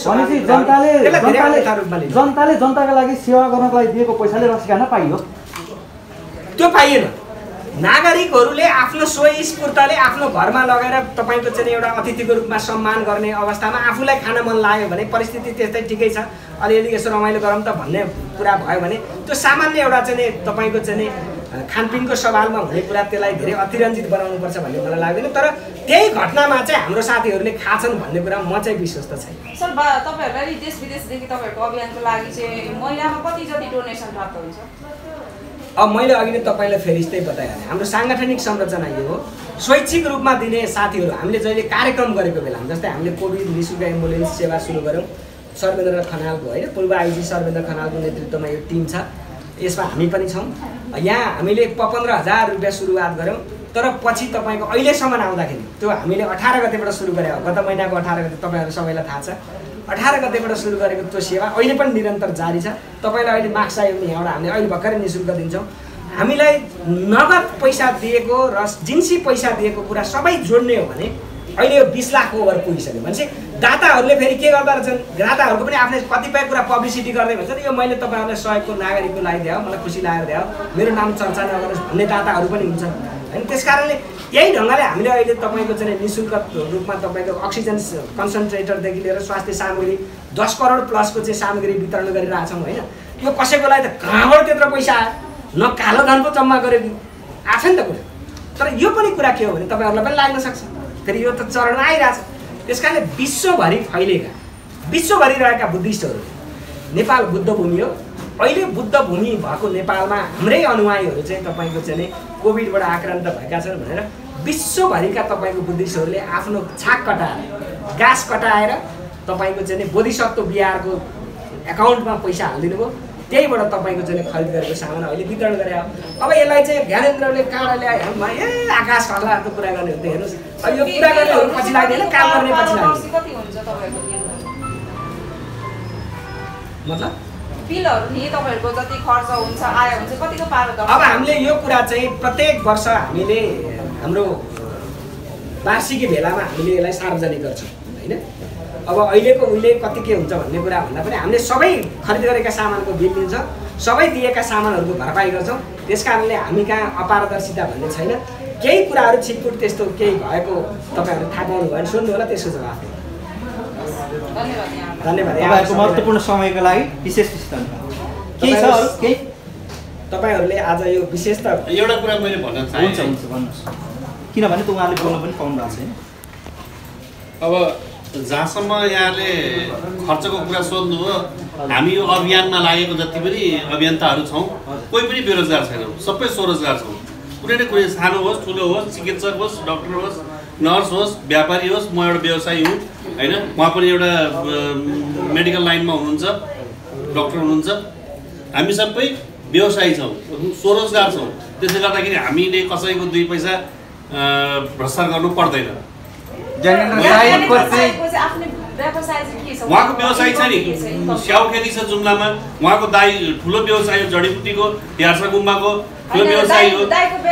जनताले जनताका लागि सेवा गर्नको लागि दिएको पैसाले रसी खान पाइयो, त्यो पाइएन। नागरिकहरूले आफ्नो स्वस्फूर्तले आफ्नो घरमा लगेर तपाईँको चाहिँ एउटा अतिथिको रूपमा सम्मान गर्ने अवस्थामा आफूलाई खान मन लाग्यो भने परिस्थिति त्यस्तै ठिकै छ, अलिअलि यसो रमाइलो गरौँ त भन्ने कुरा भयो भने त्यो सामान्य एउटा चाहिँ तपाईँको चाहिँ खानपिनको सवालमा हुने कुरा, त्यसलाई धेरै अतिरञ्जित बनाउनुपर्छ भन्ने मलाई लाग्दैन। तर त्यही घटनामा चाहिँ हाम्रो साथीहरूले खाछन् भन्ने कुरा म चाहिँ विश्वस्त छैन। सर तपाईँहरूलाई देश विदेशदेखि तपाईँहरूको अभियानको लागि चाहिँ महिनामा कति जति डोनेसन प्राप्त हुन्छ? अब मैले अघि नै तपाईँलाई फेरि यस्तै बताइहालेँ, हाम्रो साङ्गठनिक संरचना यो हो। स्वैच्छिक रूपमा दिने साथीहरू हामीले जहिले कार्यक्रम गरेको बेला, जस्तै हामीले कोभिड निःशुल्क एम्बुलेन्स सेवा सुरु गऱ्यौँ, सर्वेन्द्र खनालको होइन, पूर्व आइजी सर्वेन्द्र खनालको नेतृत्वमा यो टिम छ, यसमा हामी पनि छौँ। यहाँ हामीले 15,000 रुपियाँ सुरुवात गऱ्यौँ, तर पछि तपाईँको अहिलेसम्म आउँदाखेरि त्यो हामीले 18 गतेबाट सुरु गरे हो, गत महिनाको 18 गते तपाईँहरू सबैलाई थाहा छ, 18 गतेबाट सुरु गरेको त्यो सेवा अहिले पनि निरन्तर जारी छ। तपाईँलाई अहिले मास्क चाहियो भने यहाँबाट हामीले अहिले भर्खरै निःशुल्क दिन्छौँ। हामीलाई नगद पैसा दिएको र जिन्सी पैसा दिएको कुरा सबै जोड्ने हो भने अहिले यो 20 लाख ओभर पुगिसक्यो भनेपछि दाताहरूले फेरि के गर्दा रहेछन्, दाताहरूको पनि आफ्नै कतिपय कुरा पब्लिसिटी गर्दै भन्छन्, यो मैले तपाईँहरूलाई सहयोगको नागरिकको लागि दियो, मलाई खुसी लागेर दियो, मेरो नाम चर्चा नगरोस् भन्ने दाताहरू पनि हुन्छन् होइन। त्यस कारणले यही ढङ्गले हामीले अहिले तपाईँको चाहिँ निःशुल्क रूपमा तपाईँको अक्सिजन कन्सन्ट्रेटरदेखि लिएर स्वास्थ्य सामग्री 10 करोड प्लसको चाहिँ सामग्री वितरण गरिरहेछौँ होइन। यो कसैको लागि त कहाँबाट त्यत्रो पैसा आयो, न कालो धन पो जम्मा गरेको आएको छ नि त कुरा। तर यो पनि कुरा के हो भने तपाईँहरूलाई पनि लाग्न सक्छ, फेरि यो त चरणमा आइरहेछ। त्यस कारणले विश्वभरि फैलिएका, विश्वभरि रहेका बुद्धिस्टहरू नेपाल बुद्ध भूमि हो। अहिले बुद्ध भूमि भएको नेपालमा हाम्रै अनुयायीहरू चाहिँ तपाईँको चाहिँ कोभिडबाट आक्रान्त भएका छन् भनेर विश्वभरिका तपाईँको बुद्धिस्टहरूले आफ्नो छाक कटाएर गाँस कटाएर तपाईँको चाहिँ बोधिसत्व बिहारको एकाउन्टमा पैसा हालिदिनु भयो। त्यहीबाट तपाईँको चाहिँ खरिद गरेको सामान अहिले वितरण गरे। अब यसलाई चाहिँ ज्ञानेन्द्रले कहाँ ल्याए आकाश हल्लाको कुरा गर्ने हो। हेर्नुहोस् अब यो कुरा गर्नेहरू पछि लाग्दैन, काम गर्ने पछि लाग्दैन। मतलब बिलहरु नि तपाईहरुको जति खर्च हुन्छ आय हुन्छ कतिको पारदर्शी। अब हामीले यो कुरा चाहिँ प्रत्येक वर्ष हामीले हाम्रो वार्षिकी भेलामा हामीले यसलाई सार्वजनिक गर्छौँ हैन। अब अहिलेको उहिले कति के हुन्छ भन्ने कुरा भन्दा पनि हामीले सबै खरिद गरेका सामानको बिल लिन्छ, सबै दिएका सामानहरूको भरपाई गर्छौँ। त्यसकारणले हामी कहाँ अपारदर्शिता भन्ने छैन। केही कुराहरू छिटपुट त्यस्तो केही भएको तपाईँहरू थाहा पाउनु भयो भने सुन्नु होला, त्यसको जवाफ दिनु। धन्यवाद। तपाईँहरूको महत्त्वपूर्ण समयको लागि विशेष धन्यवाद। केही छ अरू केही तपाईँहरूले आज यो विशेष त एउटा कुरा मैले भन्न चाहे। हुन्छ हुन्छ भन्नुहोस्, किनभने त उहाँले बोल्न पनि पाउनु भएको छैन। अब जहाँसम्म यहाँले खर्चको कुरा सोध्नुभयो, हामी यो अभियानमा लागेको जति पनि अभियन्ताहरू छौँ कोही पनि बेरोजगार छैनौँ, सबै स्वरोजगार छौँ। कुनै न कुनै सानो होस् ठुलो होस्, चिकित्सक होस्, डक्टर होस्, नर्स होस्, व्यापारी होस्, म एउटा व्यवसायी हुँ हैन, उहाँ पनि एउटा मेडिकल लाइनमा हुनुहुन्छ, डक्टर हुनुहुन्छ। हामी सबै व्यवसायी छौँ, स्वरोजगार छौँ। त्यसले गर्दाखेरि हामीले कसैको दुई पैसा भ्रष्टाचार गर्नु पर्दैन। उहाँको व्यवसाय छ नि, स्याउ खेती छ जुम्लामा, उहाँको दाइ ठुलो व्यवसाय हो, जडीबुटीको यार्सा गुम्बाको ठुलो व्यवसाय हो।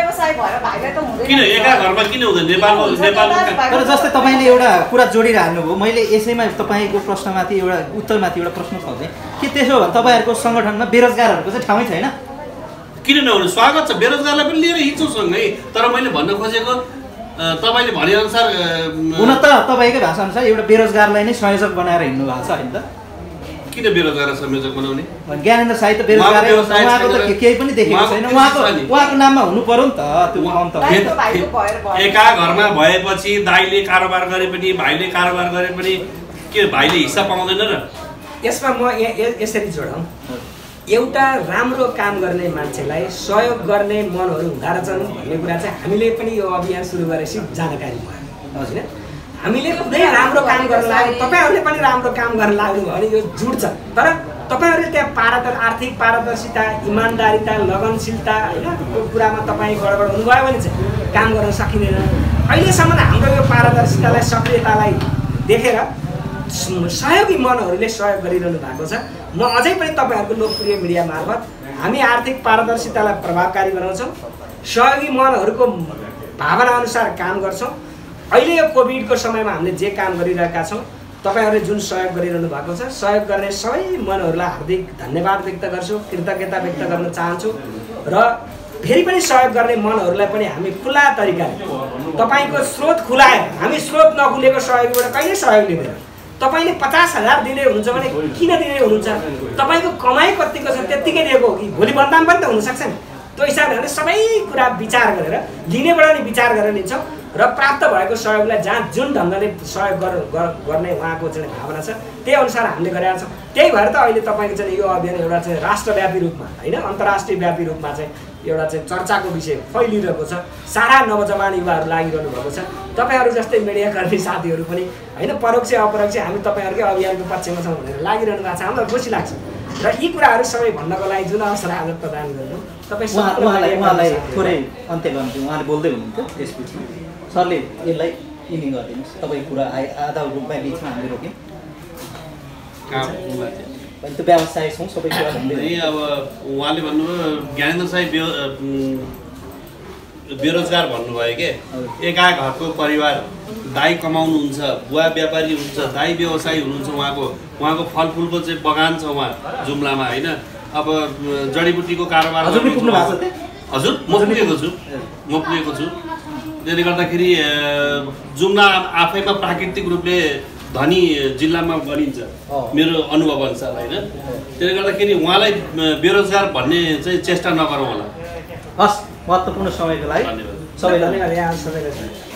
किन एका घरमा किन हुँदैन नेपालको? तर जस्तै तपाईँले एउटा कुरा जोडिरहनु भयो, मैले यसैमा तपाईँको प्रश्नमाथि एउटा उत्तरमाथि एउटा प्रश्न सोधेँ कि त्यसो भए तपाईँहरूको सङ्गठनमा बेरोजगारहरूको चाहिँ ठाउँै छैन? किन नहुनु? स्वागत छ, बेरोजगारलाई पनि लिएर हिँड्छौँ सँगै। तर मैले भन्न खोजेको तपाईँले भनेअनुसार हुन त तपाईँकै भाषाअनुसार एउटा बेरोजगारलाई नै संयोजक बनाएर हिँड्नु भएको छ होइन त? किन बेरोजगार संयोजक बनाउने? ज्ञानेन्द्र साई त बेरोजगार उहाँको त केही पनि देखेको छैन। उहाँको नाममा हुनु पर्यो नि त त्यो अन्त। एका घरमा भएपछि दाइले कारोबार गरे पनि भाइले कारोबार गरे पनि के भाइले हिस्सा पाउँदैन र? यसमा म यसरी जोडौँ, एउटा राम्रो काम गर्ने मान्छेलाई सहयोग गर्ने मनहरू हुँदो रहेछन् भन्ने कुरा चाहिँ हामीले पनि यो अभियान सुरु गरेपछि जानकारी भयो होइन। हामीले कुनै राम्रो काम गर्न लाग्यो, तपाईँहरूले पनि राम्रो काम गर्न लाग्नु भयो भने यो जुट्छ। तर तपाईँहरूले त्यहाँ आर्थिक पारदर्शिता, इमान्दारिता, लगनशीलता होइन त्यो कुरामा तपाईँ गडबड हुनुभयो भने चाहिँ काम गर्न सकिँदैन। अहिलेसम्म हाम्रो यो पारदर्शितालाई, सक्रियतालाई देखेर सहयोगी मनहरूले सहयोग गरिरहनु भएको छ। म अझै पनि तपाईँहरूको लोकप्रिय मिडिया मार्फत हामी आर्थिक पारदर्शितालाई प्रभावकारी बनाउँछौँ, सहयोगी मनहरूको भावनाअनुसार काम गर्छौँ। अहिले यो कोभिडको समयमा हामीले जे काम गरिरहेका छौँ, तपाईँहरूले जुन सहयोग गरिरहनु भएको छ, सहयोग गर्ने सबै मनहरूलाई हार्दिक धन्यवाद व्यक्त गर्छु, कृतज्ञता व्यक्त गर्न चाहन्छु। र फेरि पनि सहयोग गर्ने मनहरूलाई पनि हामी खुला तरिकाले तपाईँको स्रोत खुलाएर, हामी स्रोत नखुलेको सहयोगबाट कहिले सहयोग लिँदैन। तपाईँले 50,000 दिने हुनुहुन्छ भने किन दिने हुनुहुन्छ? तपाईँको कमाइ कतिको छ त्यत्तिकै दिएको हो कि भोलि बदनाम पनि त हुनसक्छ नि। त्यो हिसाबले हामीले सबै कुरा विचार गरेर लिनेबाट नि विचार गरेर लिन्छौँ र प्राप्त भएको सहयोगलाई जहाँ जुन ढङ्गले सहयोग गर्ने उहाँको चाहिँ भावना छ त्यही अनुसार हामीले गरेका छौँ। त्यही भएर त अहिले तपाईँको चाहिँ यो अभियान एउटा चाहिँ राष्ट्रव्यापी रूपमा होइन अन्तर्राष्ट्रिय व्यापी रूपमा चाहिँ एउटा चाहिँ चर्चाको विषय फैलिरहेको छ। सारा नवजवान युवाहरू लागिरहनु भएको छ। तपाईँहरू जस्तै मिडियाकर्मी साथीहरू पनि होइन परोक्ष अपरोक्ष हामी तपाईँहरूकै अभियानको पक्षमा छौँ भनेर लागिरहनु भएको छ। हामीलाई खुसी लाग्छ र यी कुराहरू सबै भन्नको लागि जुन अवसर आज प्रदान गर्नु तपाईँ उहाँलाई थोरै अन्त्य गर्नु उहाँले बोल्दै हुनुहुन्थ्यो, त्यसपछि सरले यसलाई इन्डिङ गरिदिनुहोस्। तपाईँको कुरा आधा रूपमा बिचमा हामीले रोक्यौँ। त्यो व्यवसाय छौँ सबै कुरा भन्दै अब उहाँले भन्नुभयो ज्ञानेन्द्र साई बेरोजगार भन्नुभयो के। एका घरको परिवार, दाइ कमाउनुहुन्छ, बुवा व्यापारी हुनुहुन्छ, दाइ व्यवसायी हुनुहुन्छ, उहाँको फलफुलको चाहिँ बगान छ वहाँ जुम्लामा होइन। अब जडीबुटीको कारोबार हजुर पुग्नु भएको छ? हजुर म पुगेको छु। त्यसले गर्दाखेरि जुम्ला आफैमा प्राकृतिक रूपले धनी जिल्लामा गनिन्छ मेरो अनुभव अनुसार होइन। त्यसले गर्दाखेरि उहाँलाई बेरोजगार भन्ने चाहिँ चेष्टा नगरौँ होला। हस्, महत्त्वपूर्ण समयको लागि सबैलाई धन्यवाद।